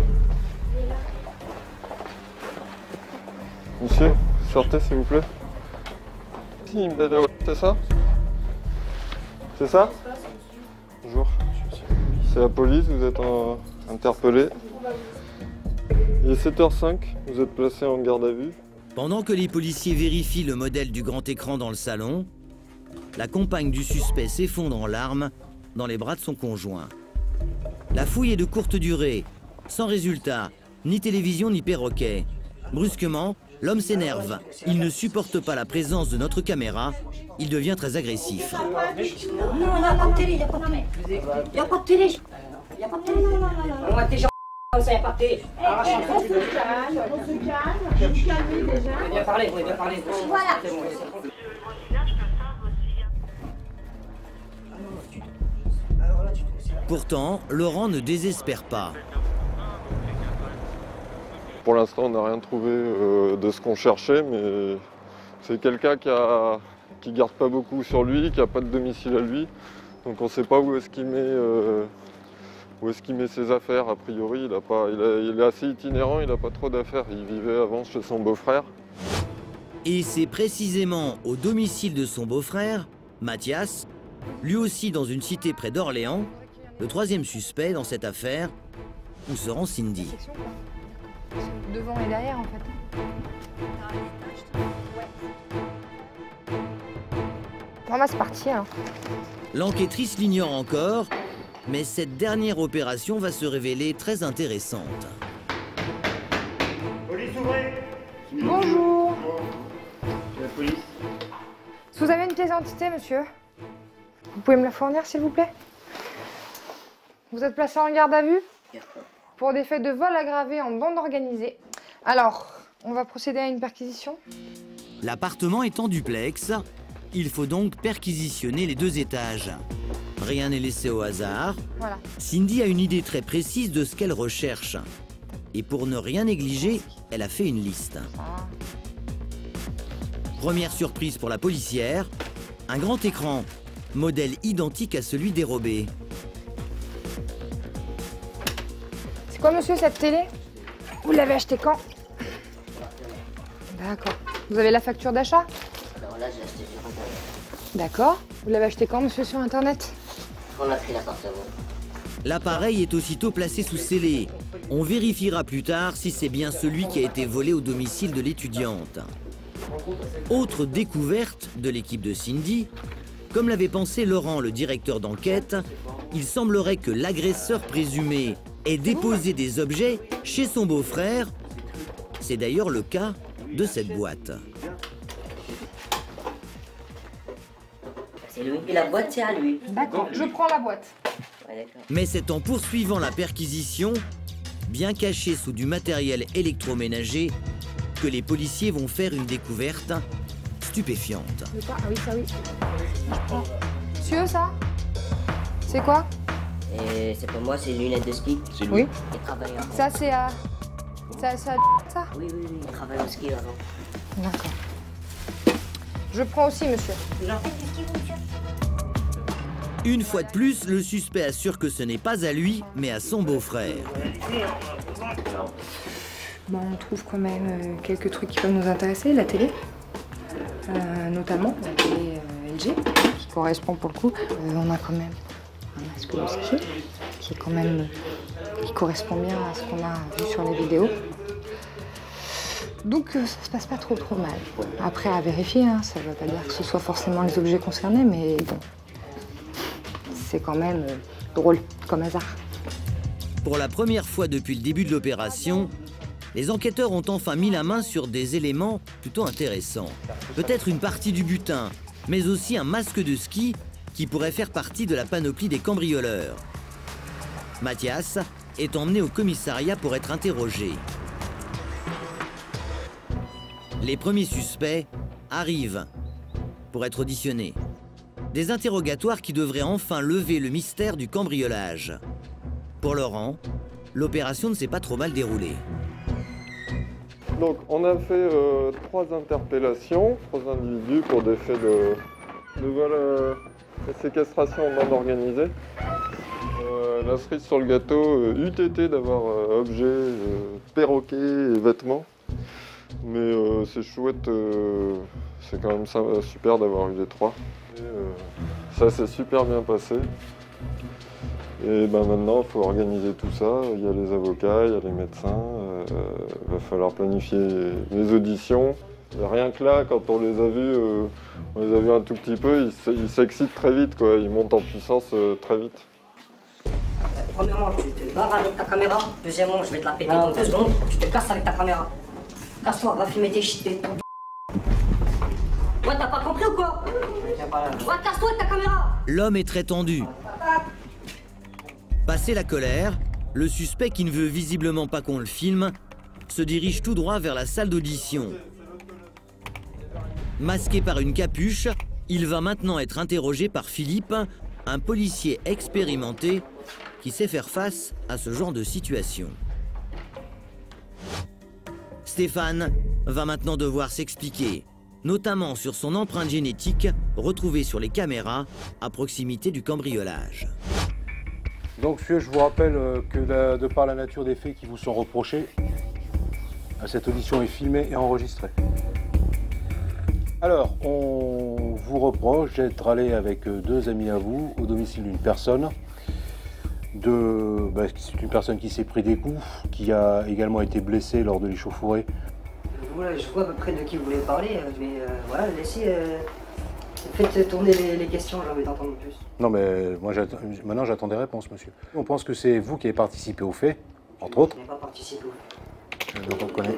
Monsieur, sortez s'il vous plaît. Si, c'est ça? C'est ça? Bonjour. C'est la police, vous êtes en... interpellé. Il est sept heures cinq, vous êtes placé en garde à vue. Pendant que les policiers vérifient le modèle du grand écran dans le salon, la compagne du suspect s'effondre en larmes dans les bras de son conjoint. La fouille est de courte durée, sans résultat, ni télévision ni perroquet. Brusquement, l'homme s'énerve. Il ne supporte pas la présence de notre caméra. Il devient très agressif. Non, il n'y a pas de télé, il n'y a pas de télé. Il n'y a pas de télé. Il n'y a pas de télé. Non, non, non. On va tes gens comme ça, il n'y a pas de télé. On se calme, on se calme. Vous vous calmez déjà. Vous avez bien parlé, vous avez bien parlé. Voilà. Pourtant, Laurent ne désespère pas. Pour l'instant, on n'a rien trouvé euh, de ce qu'on cherchait, mais c'est quelqu'un qui a, qui garde pas beaucoup sur lui, qui n'a pas de domicile à lui. Donc on ne sait pas où est-ce qu'il met, euh, où est-ce qu'il met ses affaires. A priori, il, a pas, il, a, il est assez itinérant, il n'a pas trop d'affaires. Il vivait avant chez son beau-frère. Et c'est précisément au domicile de son beau-frère, Mathias, lui aussi dans une cité près d'Orléans, le troisième suspect dans cette affaire, où se rend Cindy. Devant et derrière, en fait. Bon, bah, c'est parti, hein. L'enquêtrice l'ignore encore, mais cette dernière opération va se révéler très intéressante. Police, ouvrez. Bonjour. La police. Si vous avez une pièce d'identité, monsieur, vous pouvez me la fournir, s'il vous plaît? Vous êtes placé en garde à vue pour des faits de vol aggravés en bande organisée. Alors, on va procéder à une perquisition. L'appartement est en duplex. Il faut donc perquisitionner les deux étages. Rien n'est laissé au hasard. Voilà. Cindy a une idée très précise de ce qu'elle recherche. Et pour ne rien négliger, elle a fait une liste. Première surprise pour la policière, un grand écran, modèle identique à celui dérobé. C'est quoi, monsieur, cette télé? Vous l'avez acheté quand? D'accord. Vous avez la facture d'achat? Alors là, j'ai acheté sur Internet. D'accord. Vous l'avez acheté quand, monsieur, sur Internet? On a pris l'appartement. L'appareil est aussitôt placé sous scellé. On vérifiera plus tard si c'est bien celui qui a été volé au domicile de l'étudiante. Autre découverte de l'équipe de Cindy, comme l'avait pensé Laurent, le directeur d'enquête, il semblerait que l'agresseur présumé ait déposé des objets chez son beau-frère. C'est d'ailleurs le cas de cette boîte. C'est lui. Et la boîte, c'est à lui. D'accord, je prends la boîte. Ouais, Mais c'est en poursuivant la perquisition, bien cachée sous du matériel électroménager, que les policiers vont faire une découverte stupéfiante. Ah oui, ça oui. Je prends. Monsieur, ça? C'est quoi? Et c'est pour moi, c'est une lunette de ski. C'est lui. Oui. Il travaille en... Ça, c'est à... Ça, ça, ça? Oui, oui, oui, il travaille au ski avant. D'accord. Je prends aussi, monsieur. Une fois de plus, le suspect assure que ce n'est pas à lui, mais à son beau-frère. Bon, on trouve quand même euh, quelques trucs qui peuvent nous intéresser, la télé, euh, notamment la télé euh, L G, qui correspond pour le coup. Euh, on a quand même un masque de ski, qui est quand même, euh, qui correspond bien à ce qu'on a vu sur les vidéos. Donc euh, ça se passe pas trop trop mal. Après, à vérifier, hein, ça ne veut pas dire que ce soit forcément les objets concernés, mais bon, c'est quand même euh, drôle comme hasard. Pour la première fois depuis le début de l'opération, les enquêteurs ont enfin mis la main sur des éléments plutôt intéressants. Peut-être une partie du butin, mais aussi un masque de ski qui pourrait faire partie de la panoplie des cambrioleurs. Mathias est emmené au commissariat pour être interrogé. Les premiers suspects arrivent pour être auditionnés. Des interrogatoires qui devraient enfin lever le mystère du cambriolage. Pour Laurent, l'opération ne s'est pas trop mal déroulée. Donc on a fait euh, trois interpellations, trois individus pour des faits de, de vol euh, et séquestration en bande organisée. Euh, la cerise sur le gâteau euh, eût été d'avoir euh, objets, euh, perroquets et vêtements. Mais euh, c'est chouette, euh, c'est quand même ça, super d'avoir eu les trois. Et, euh, ça s'est super bien passé. Et ben maintenant, il faut organiser tout ça. Il y a les avocats, il y a les médecins. Euh, il va falloir planifier les auditions. Et rien que là, quand on les a vus, euh, on les a vus un tout petit peu, ils s'excitent très vite, quoi. Ils montent en puissance euh, très vite. Premièrement, tu te barres avec ta caméra. Deuxièmement, je vais te la péter dans deux secondes. Tu te casses avec ta caméra. Casse-toi, va filmer tes shit. Ouais, t'as pas compris ou quoi? Ouais, casse-toi avec ta caméra. L'homme est très tendu. Passé la colère, le suspect, qui ne veut visiblement pas qu'on le filme, se dirige tout droit vers la salle d'audition. Masqué par une capuche, il va maintenant être interrogé par Philippe, un policier expérimenté qui sait faire face à ce genre de situation. Stéphane va maintenant devoir s'expliquer, notamment sur son empreinte génétique retrouvée sur les caméras à proximité du cambriolage. Donc, monsieur, je vous rappelle que de, de par la nature des faits qui vous sont reprochés, cette audition est filmée et enregistrée. Alors, on vous reproche d'être allé avec deux amis à vous au domicile d'une personne. De, bah, c'est une personne qui s'est pris des coups, qui a également été blessée lors de l'échauffourée. Voilà, je vois à peu près de qui vous voulez parler, mais euh, voilà, laissez, euh, faites tourner les, les questions, j'ai envie d'entendre plus. Non, mais moi, maintenant, j'attends des réponses, monsieur. On pense que c'est vous qui avez participé aux faits, entre autres. Je n'ai pas participé aux faits. Je le reconnais.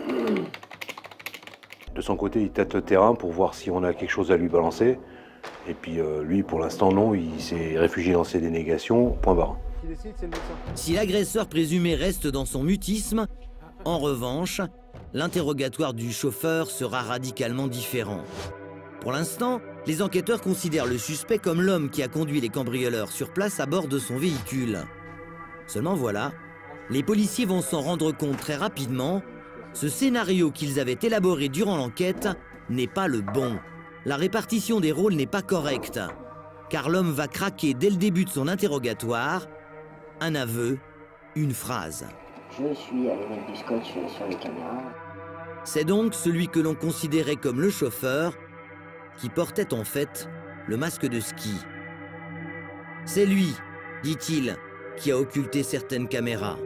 De son côté, il tâte le terrain pour voir si on a quelque chose à lui balancer. Et puis, euh, lui, pour l'instant, non, il s'est réfugié dans ses dénégations, point barre. Si l'agresseur présumé reste dans son mutisme, en revanche, l'interrogatoire du chauffeur sera radicalement différent. Pour l'instant, les enquêteurs considèrent le suspect comme l'homme qui a conduit les cambrioleurs sur place à bord de son véhicule. Seulement voilà, les policiers vont s'en rendre compte très rapidement. Ce scénario qu'ils avaient élaboré durant l'enquête n'est pas le bon. La répartition des rôles n'est pas correcte, car l'homme va craquer dès le début de son interrogatoire. Un aveu, une phrase. Je suis allé mettre du scotch sur les caméras. C'est donc celui que l'on considérait comme le chauffeur qui portait en fait le masque de ski. C'est lui, dit-il, qui a occulté certaines caméras.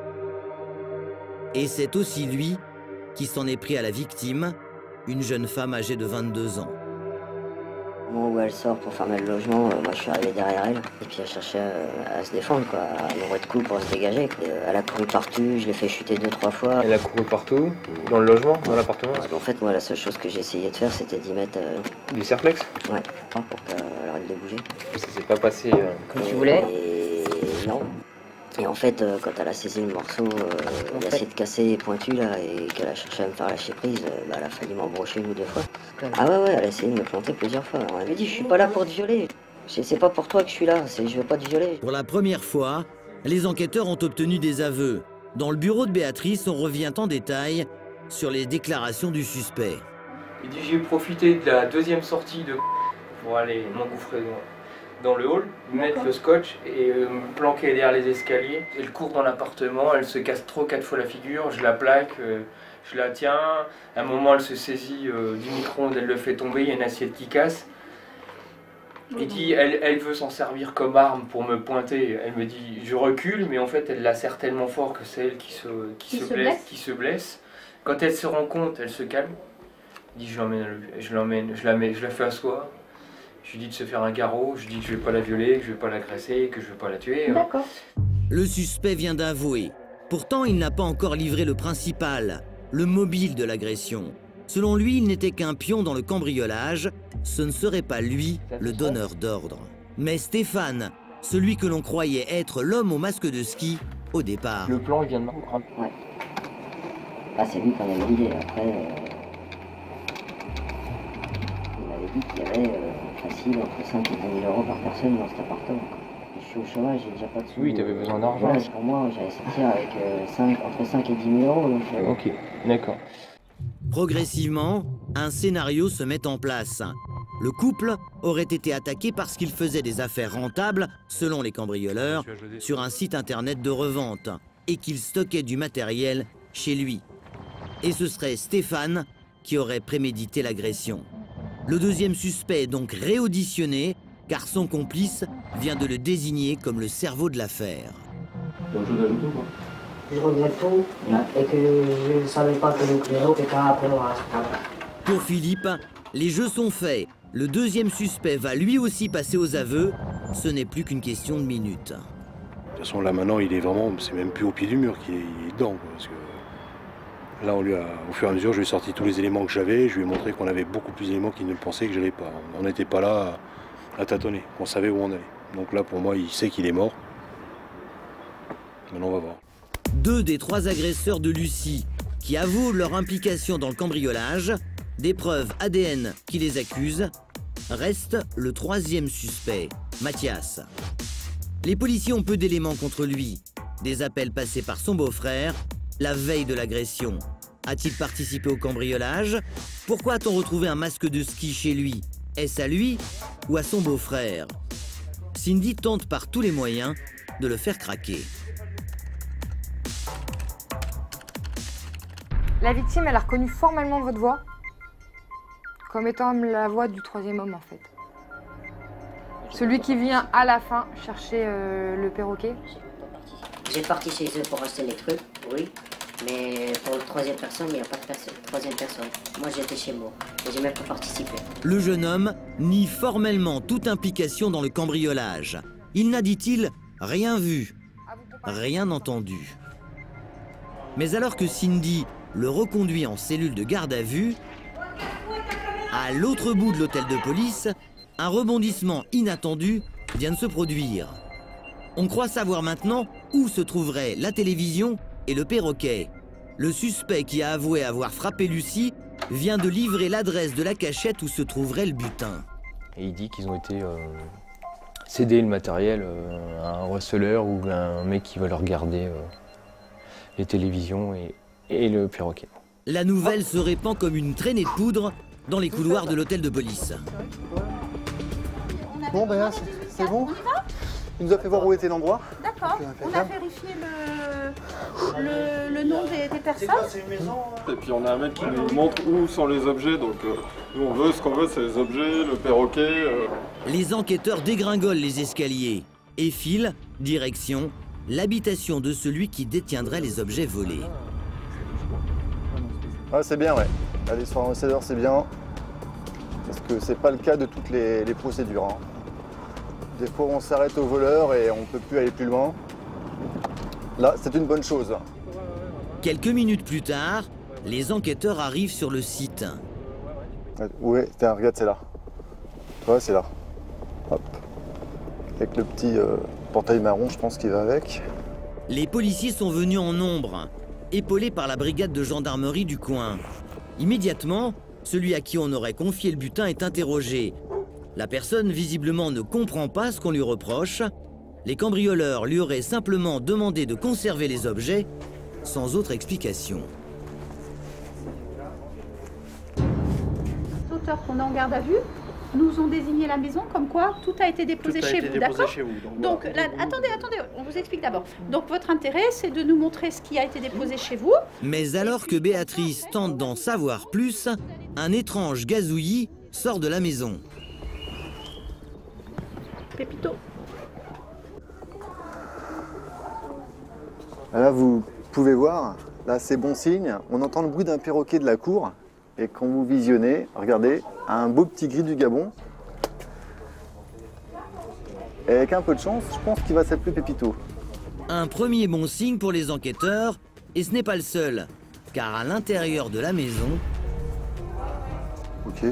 Et c'est aussi lui qui s'en est pris à la victime, une jeune femme âgée de vingt-deux ans. Au moment où elle sort pour fermer le logement, euh, moi je suis arrivé derrière elle, et puis elle cherchait euh, à se défendre, quoi, à m'envoyer de coups pour se dégager. Et, euh, elle a couru partout, je l'ai fait chuter deux, trois fois. Elle a couru partout, dans le logement, dans l'appartement? En fait, moi la seule chose que j'ai essayé de faire, c'était d'y mettre... Euh... Du serplex? Ouais, pour qu'elle arrête de bouger. Ça s'est pas passé euh, comme et, tu voulais? Et non. Et en fait, euh, quand elle a saisi le morceau, euh, elle a essayé de casser pointu là, et qu'elle a cherché à me faire lâcher prise, euh, bah, elle a failli m'embrocher une ou deux fois. Ah ouais, ouais, elle a essayé de me planter plusieurs fois. Alors, elle m'a dit, je suis pas là pour te violer. C'est pas pour toi que je suis là, je veux pas te violer. Pour la première fois, les enquêteurs ont obtenu des aveux. Dans le bureau de Béatrice, on revient en détail sur les déclarations du suspect. Il dit, j'ai profité de la deuxième sortie de pour aller m'engouffrer dans le hall, mettre le scotch et euh, me planquer derrière les escaliers. Elle court dans l'appartement, elle se casse trop quatre fois la figure, je la plaque, euh, je la tiens. À un moment, elle se saisit euh, du micro-ondes, elle le fait tomber, il y a une assiette qui casse. Il dit, elle, elle veut s'en servir comme arme pour me pointer. Elle me dit, je recule, mais en fait, elle la serre tellement fort que c'est elle qui se, qui, qui, se, se blesse, blesse. qui se blesse. Quand elle se rend compte, elle se calme. Il dit, je l'emmène, je l'emmène, je la mets, je la fais asseoir. Je lui dis de se faire un garrot, je lui dis que je vais pas la violer, que je vais pas l'agresser, que je vais pas la tuer. D'accord. Le suspect vient d'avouer. Pourtant, il n'a pas encore livré le principal, le mobile de l'agression. Selon lui, il n'était qu'un pion dans le cambriolage. Ce ne serait pas lui le donneur d'ordre. Mais Stéphane, celui que l'on croyait être l'homme au masque de ski au départ. Le plan, il vient de Marc. Ouais. Ah, c'est lui qui en avait l'idée. Après, euh... il m'avait dit qu'il y avait... Euh... facile, entre cinq et dix mille euros par personne dans cet appartement. Je suis au chômage, j'ai déjà pas de sous. Oui, tu avais besoin d'argent. Ouais, pour moi, j'allais sortir avec euh, cinq, entre cinq et dix mille euros. Donc, euh... Ok, d'accord. Progressivement, un scénario se met en place. Le couple aurait été attaqué parce qu'il faisait des affaires rentables, selon les cambrioleurs, sur un site internet de revente et qu'il stockait du matériel chez lui. Et ce serait Stéphane qui aurait prémédité l'agression. Le deuxième suspect est donc réauditionné, car son complice vient de le désigner comme le cerveau de l'affaire. Je regrette tout, et que je ne savais pas que le cléro était après moi. Pour Philippe, les jeux sont faits. Le deuxième suspect va lui aussi passer aux aveux. Ce n'est plus qu'une question de minutes. De toute façon, là maintenant, il est vraiment, c'est même plus au pied du mur qu'il est, il est dedans. Parce que là, on lui a, au fur et à mesure, je lui ai sorti tous les éléments que j'avais. Je lui ai montré qu'on avait beaucoup plus d'éléments qu'il ne le pensait que je n'avais pas. On n'était pas là à, à tâtonner, qu'on savait où on allait. Donc là, pour moi, il sait qu'il est mort. Maintenant, on va voir. Deux des trois agresseurs de Lucie qui avouent leur implication dans le cambriolage, des preuves A D N qui les accusent, reste le troisième suspect, Mathias. Les policiers ont peu d'éléments contre lui. Des appels passés par son beau-frère la veille de l'agression. A-t-il participé au cambriolage? Pourquoi a-t-on retrouvé un masque de ski chez lui? Est-ce à lui ou à son beau-frère? Cindy tente par tous les moyens de le faire craquer. La victime, elle a reconnu formellement votre voix comme étant la voix du troisième homme, en fait. Celui qui vient à la fin chercher euh, le perroquet. J'ai parti chez eux pour acheter les trucs, oui. Mais pour la troisième personne, il n'y a pas de personne, troisième personne. Moi, j'étais chez moi et j'ai même pas participé. Le jeune homme nie formellement toute implication dans le cambriolage. Il n'a, dit-il, rien vu, rien entendu. Mais alors que Cindy le reconduit en cellule de garde à vue, à l'autre bout de l'hôtel de police, un rebondissement inattendu vient de se produire. On croit savoir maintenant où se trouveraient la télévision et le perroquet. Le suspect qui a avoué avoir frappé Lucie vient de livrer l'adresse de la cachette où se trouverait le butin. Et il dit qu'ils ont été euh, céder le matériel euh, à un receleur ou à un mec qui va leur garder euh, les télévisions et, et le perroquet. La nouvelle se répand comme une traînée de poudre dans les couloirs de l'hôtel de police. Bon, ben là, c'est bon. Il nous a fait voir où était l'endroit. D'accord. On a vérifié le, le, le nom des, des personnes. Et puis on a un mec qui nous montre où sont les objets, donc euh, nous on veut, ce qu'on veut c'est les objets, le perroquet. Euh... Les enquêteurs dégringolent les escaliers et filent, direction, l'habitation de celui qui détiendrait les objets volés. Ah, c'est bien, ouais. Aller sur un receleur, c'est bien. Parce que c'est pas le cas de toutes les, les procédures. Hein. Des fois, on s'arrête au voleur et on peut plus aller plus loin. Là, c'est une bonne chose. Quelques minutes plus tard, les enquêteurs arrivent sur le site. Ouais, tiens, regarde, c'est là. Ouais, c'est là. Hop. Avec le petit euh, portail marron, je pense qu'il va avec. Les policiers sont venus en nombre, épaulés par la brigade de gendarmerie du coin. Immédiatement, celui à qui on aurait confié le butin est interrogé. La personne, visiblement, ne comprend pas ce qu'on lui reproche. Les cambrioleurs lui auraient simplement demandé de conserver les objets, sans autre explication. Les auteurs qu'on a en garde à vue nous ont désigné la maison comme quoi tout a été déposé Tout a chez été vous, déposé d'accord? chez vous, donc Donc, voilà. là, attendez, attendez, on vous explique d'abord. Donc votre intérêt, c'est de nous montrer ce qui a été déposé chez vous. Mais alors que Béatrice tente d'en savoir plus, un étrange gazouillis sort de la maison. Pépito. Là, vous pouvez voir, là, c'est bon signe. On entend le bruit d'un perroquet de la cour. Et quand vous visionnez, regardez, un beau petit gris du Gabon. Et avec un peu de chance, je pense qu'il va s'appeler Pépito. Un premier bon signe pour les enquêteurs, et ce n'est pas le seul, car à l'intérieur de la maison... Ok.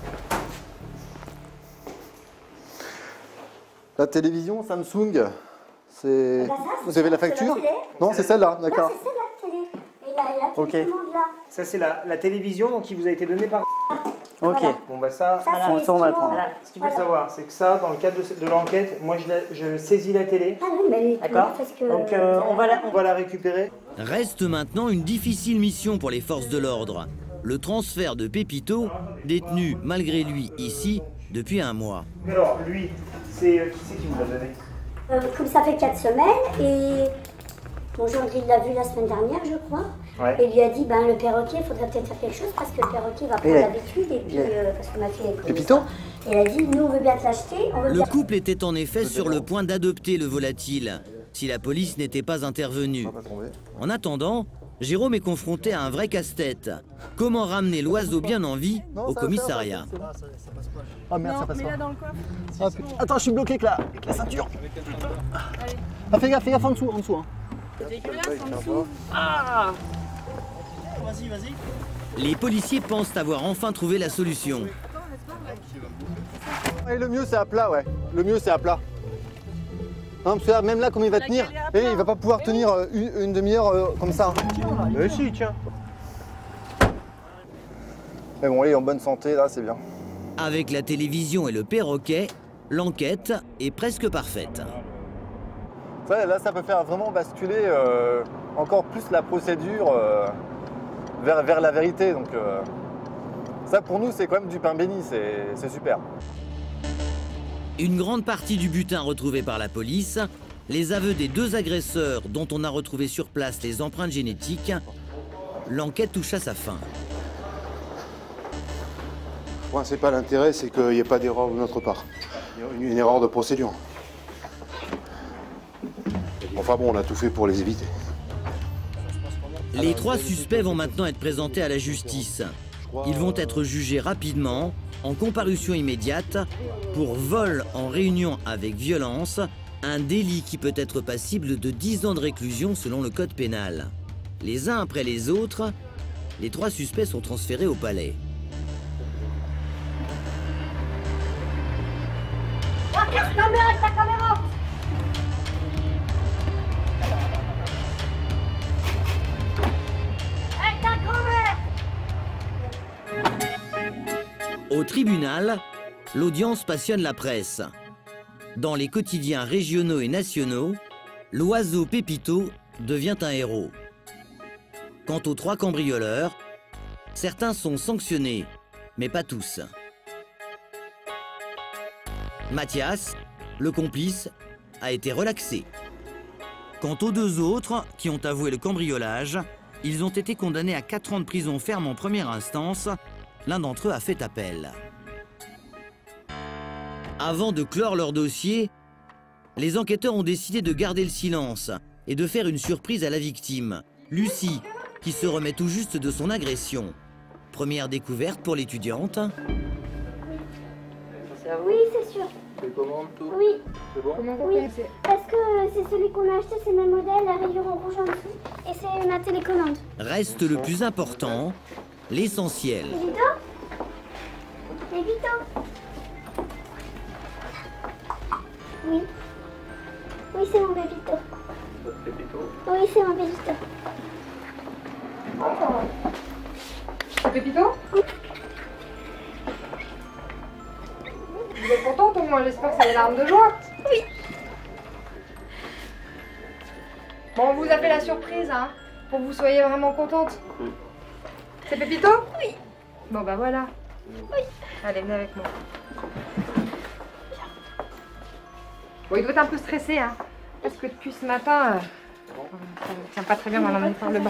La télévision Samsung, c'est... Ah bah ça, vous avez la facture? Non, c'est celle-là, d'accord. Non, c'est celle-là, la télé. Et la, la Ok. télécommande là. Ça, c'est la, la télévision donc, qui vous a été donnée par... Ok. Voilà. Bon, bah ça, Ça, on, c'est ça, on va le ce prendre. qu'on- Ce qu'il faut voilà. savoir, c'est que ça, dans le cadre de, de l'enquête, moi, je, la- je saisis la télé. Ah oui, mais D'accord. parce que... Donc, euh, on, va la, on va la récupérer. Reste maintenant une difficile mission pour les forces de l'ordre. Le transfert de Pépito, détenu malgré lui ici depuis un mois. Alors, lui, c'est euh, qui c'est qui vous l'a donné? Euh, comme ça fait quatre semaines, et mon gendre, il l'a vu la semaine dernière, je crois. Ouais. Et il lui a dit, ben le perroquet, il faudrait peut-être faire quelque chose parce que le perroquet va prendre Et- l'habitude. Et puis, et- euh, parce que ma fille est Pépito? Et elle a dit, nous, on veut bien te l'acheter. On veut Le bien... couple était en effet sur le point d'adopter le volatile, si la police n'était pas intervenue. En attendant, Jérôme est confronté à un vrai casse-tête. Comment ramener l'oiseau bien en vie au commissariat? Ah merde, ça passe pas. dans le coffre. Ah, putain. Attends, je suis bloqué avec la, avec la ceinture. Ah, fais gaffe, fais gaffe en dessous, en dessous. Hein. C'est dégueulasse en dessous. Ah Vas-y, vas-y. Les policiers pensent avoir enfin trouvé la solution. Et le mieux, c'est à plat, ouais. Le mieux, c'est à plat. Non, parce que là, même là, comme il va tenir, eh, il va pas pouvoir tenir euh, une, une demi-heure euh, comme ça. Mais si, tiens. Mais bon, il est en bonne santé, là, c'est bien. Avec la télévision et le perroquet, l'enquête est presque parfaite. Ça, là, ça peut faire vraiment basculer euh, encore plus la procédure euh, vers, vers la vérité. Donc, euh, ça, pour nous, c'est quand même du pain béni, c'est c'est super. Une grande partie du butin retrouvé par la police, les aveux des deux agresseurs dont on a retrouvé sur place les empreintes génétiques, l'enquête touche à sa fin. Le principal intérêt, c'est qu'il n'y ait pas d'erreur de notre part. Une, une erreur de procédure. Enfin bon, on a tout fait pour les éviter. Les trois suspects vont maintenant être présentés à la justice. Ils vont être jugés rapidement, en comparution immédiate, pour vol en réunion avec violence, un délit qui peut être passible de dix ans de réclusion selon le code pénal. Les uns après les autres, les trois suspects sont transférés au palais. Cache ta mère avec ta caméra. Avec ta grand-mère. Au tribunal, l'audience passionne la presse. Dans les quotidiens régionaux et nationaux, l'oiseau Pépito devient un héros. Quant aux trois cambrioleurs, certains sont sanctionnés, mais pas tous. Mathias, le complice, a été relaxé. Quant aux deux autres, qui ont avoué le cambriolage, ils ont été condamnés à quatre ans de prison ferme en première instance. L'un d'entre eux a fait appel. Avant de clore leur dossier, les enquêteurs ont décidé de garder le silence et de faire une surprise à la victime, Lucie, qui se remet tout juste de son agression. Première découverte pour l'étudiante. Oui, c'est sûr. C'est comment tout? Oui. C'est bon? Oui, parce que c'est celui qu'on a acheté, c'est le même modèle, la rayure en rouge en dessous. Et c'est ma télécommande. Reste le plus important, l'essentiel. Vito? C'est Vito? Oui. Oui, c'est mon bébito. Oui, c'est mon bébito. C'est Pépito? Oui. Vous êtes contente au moins, j'espère que c'est des larmes de joie. Oui. Bon, on vous a fait la surprise, hein, pour que vous soyez vraiment contente. C'est Pépito? Oui. Bon, bah voilà. Oui. Allez, venez avec moi. Bon, il doit être un peu stressé, hein, parce que depuis ce matin, euh, ça ne tient pas très bien, on va l'emmener par le bas.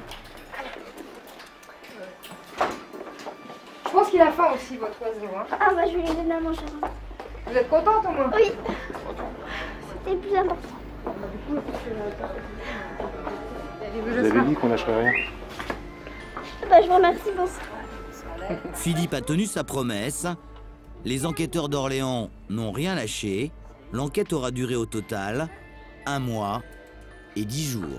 Je pense qu'il a faim aussi, votre oiseau. Hein. Ah bah je vais lui donner à manger. Vous êtes contente au moins? Oui. C'était le plus important. Vous avez dit qu'on lâcherait rien. Bah je vous remercie beaucoup. Philippe a tenu sa promesse. Les enquêteurs d'Orléans n'ont rien lâché. L'enquête aura duré au total un mois et dix jours.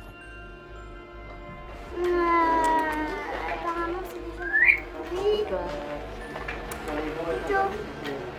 Euh, apparemment c'est déjà... Oui. Vito.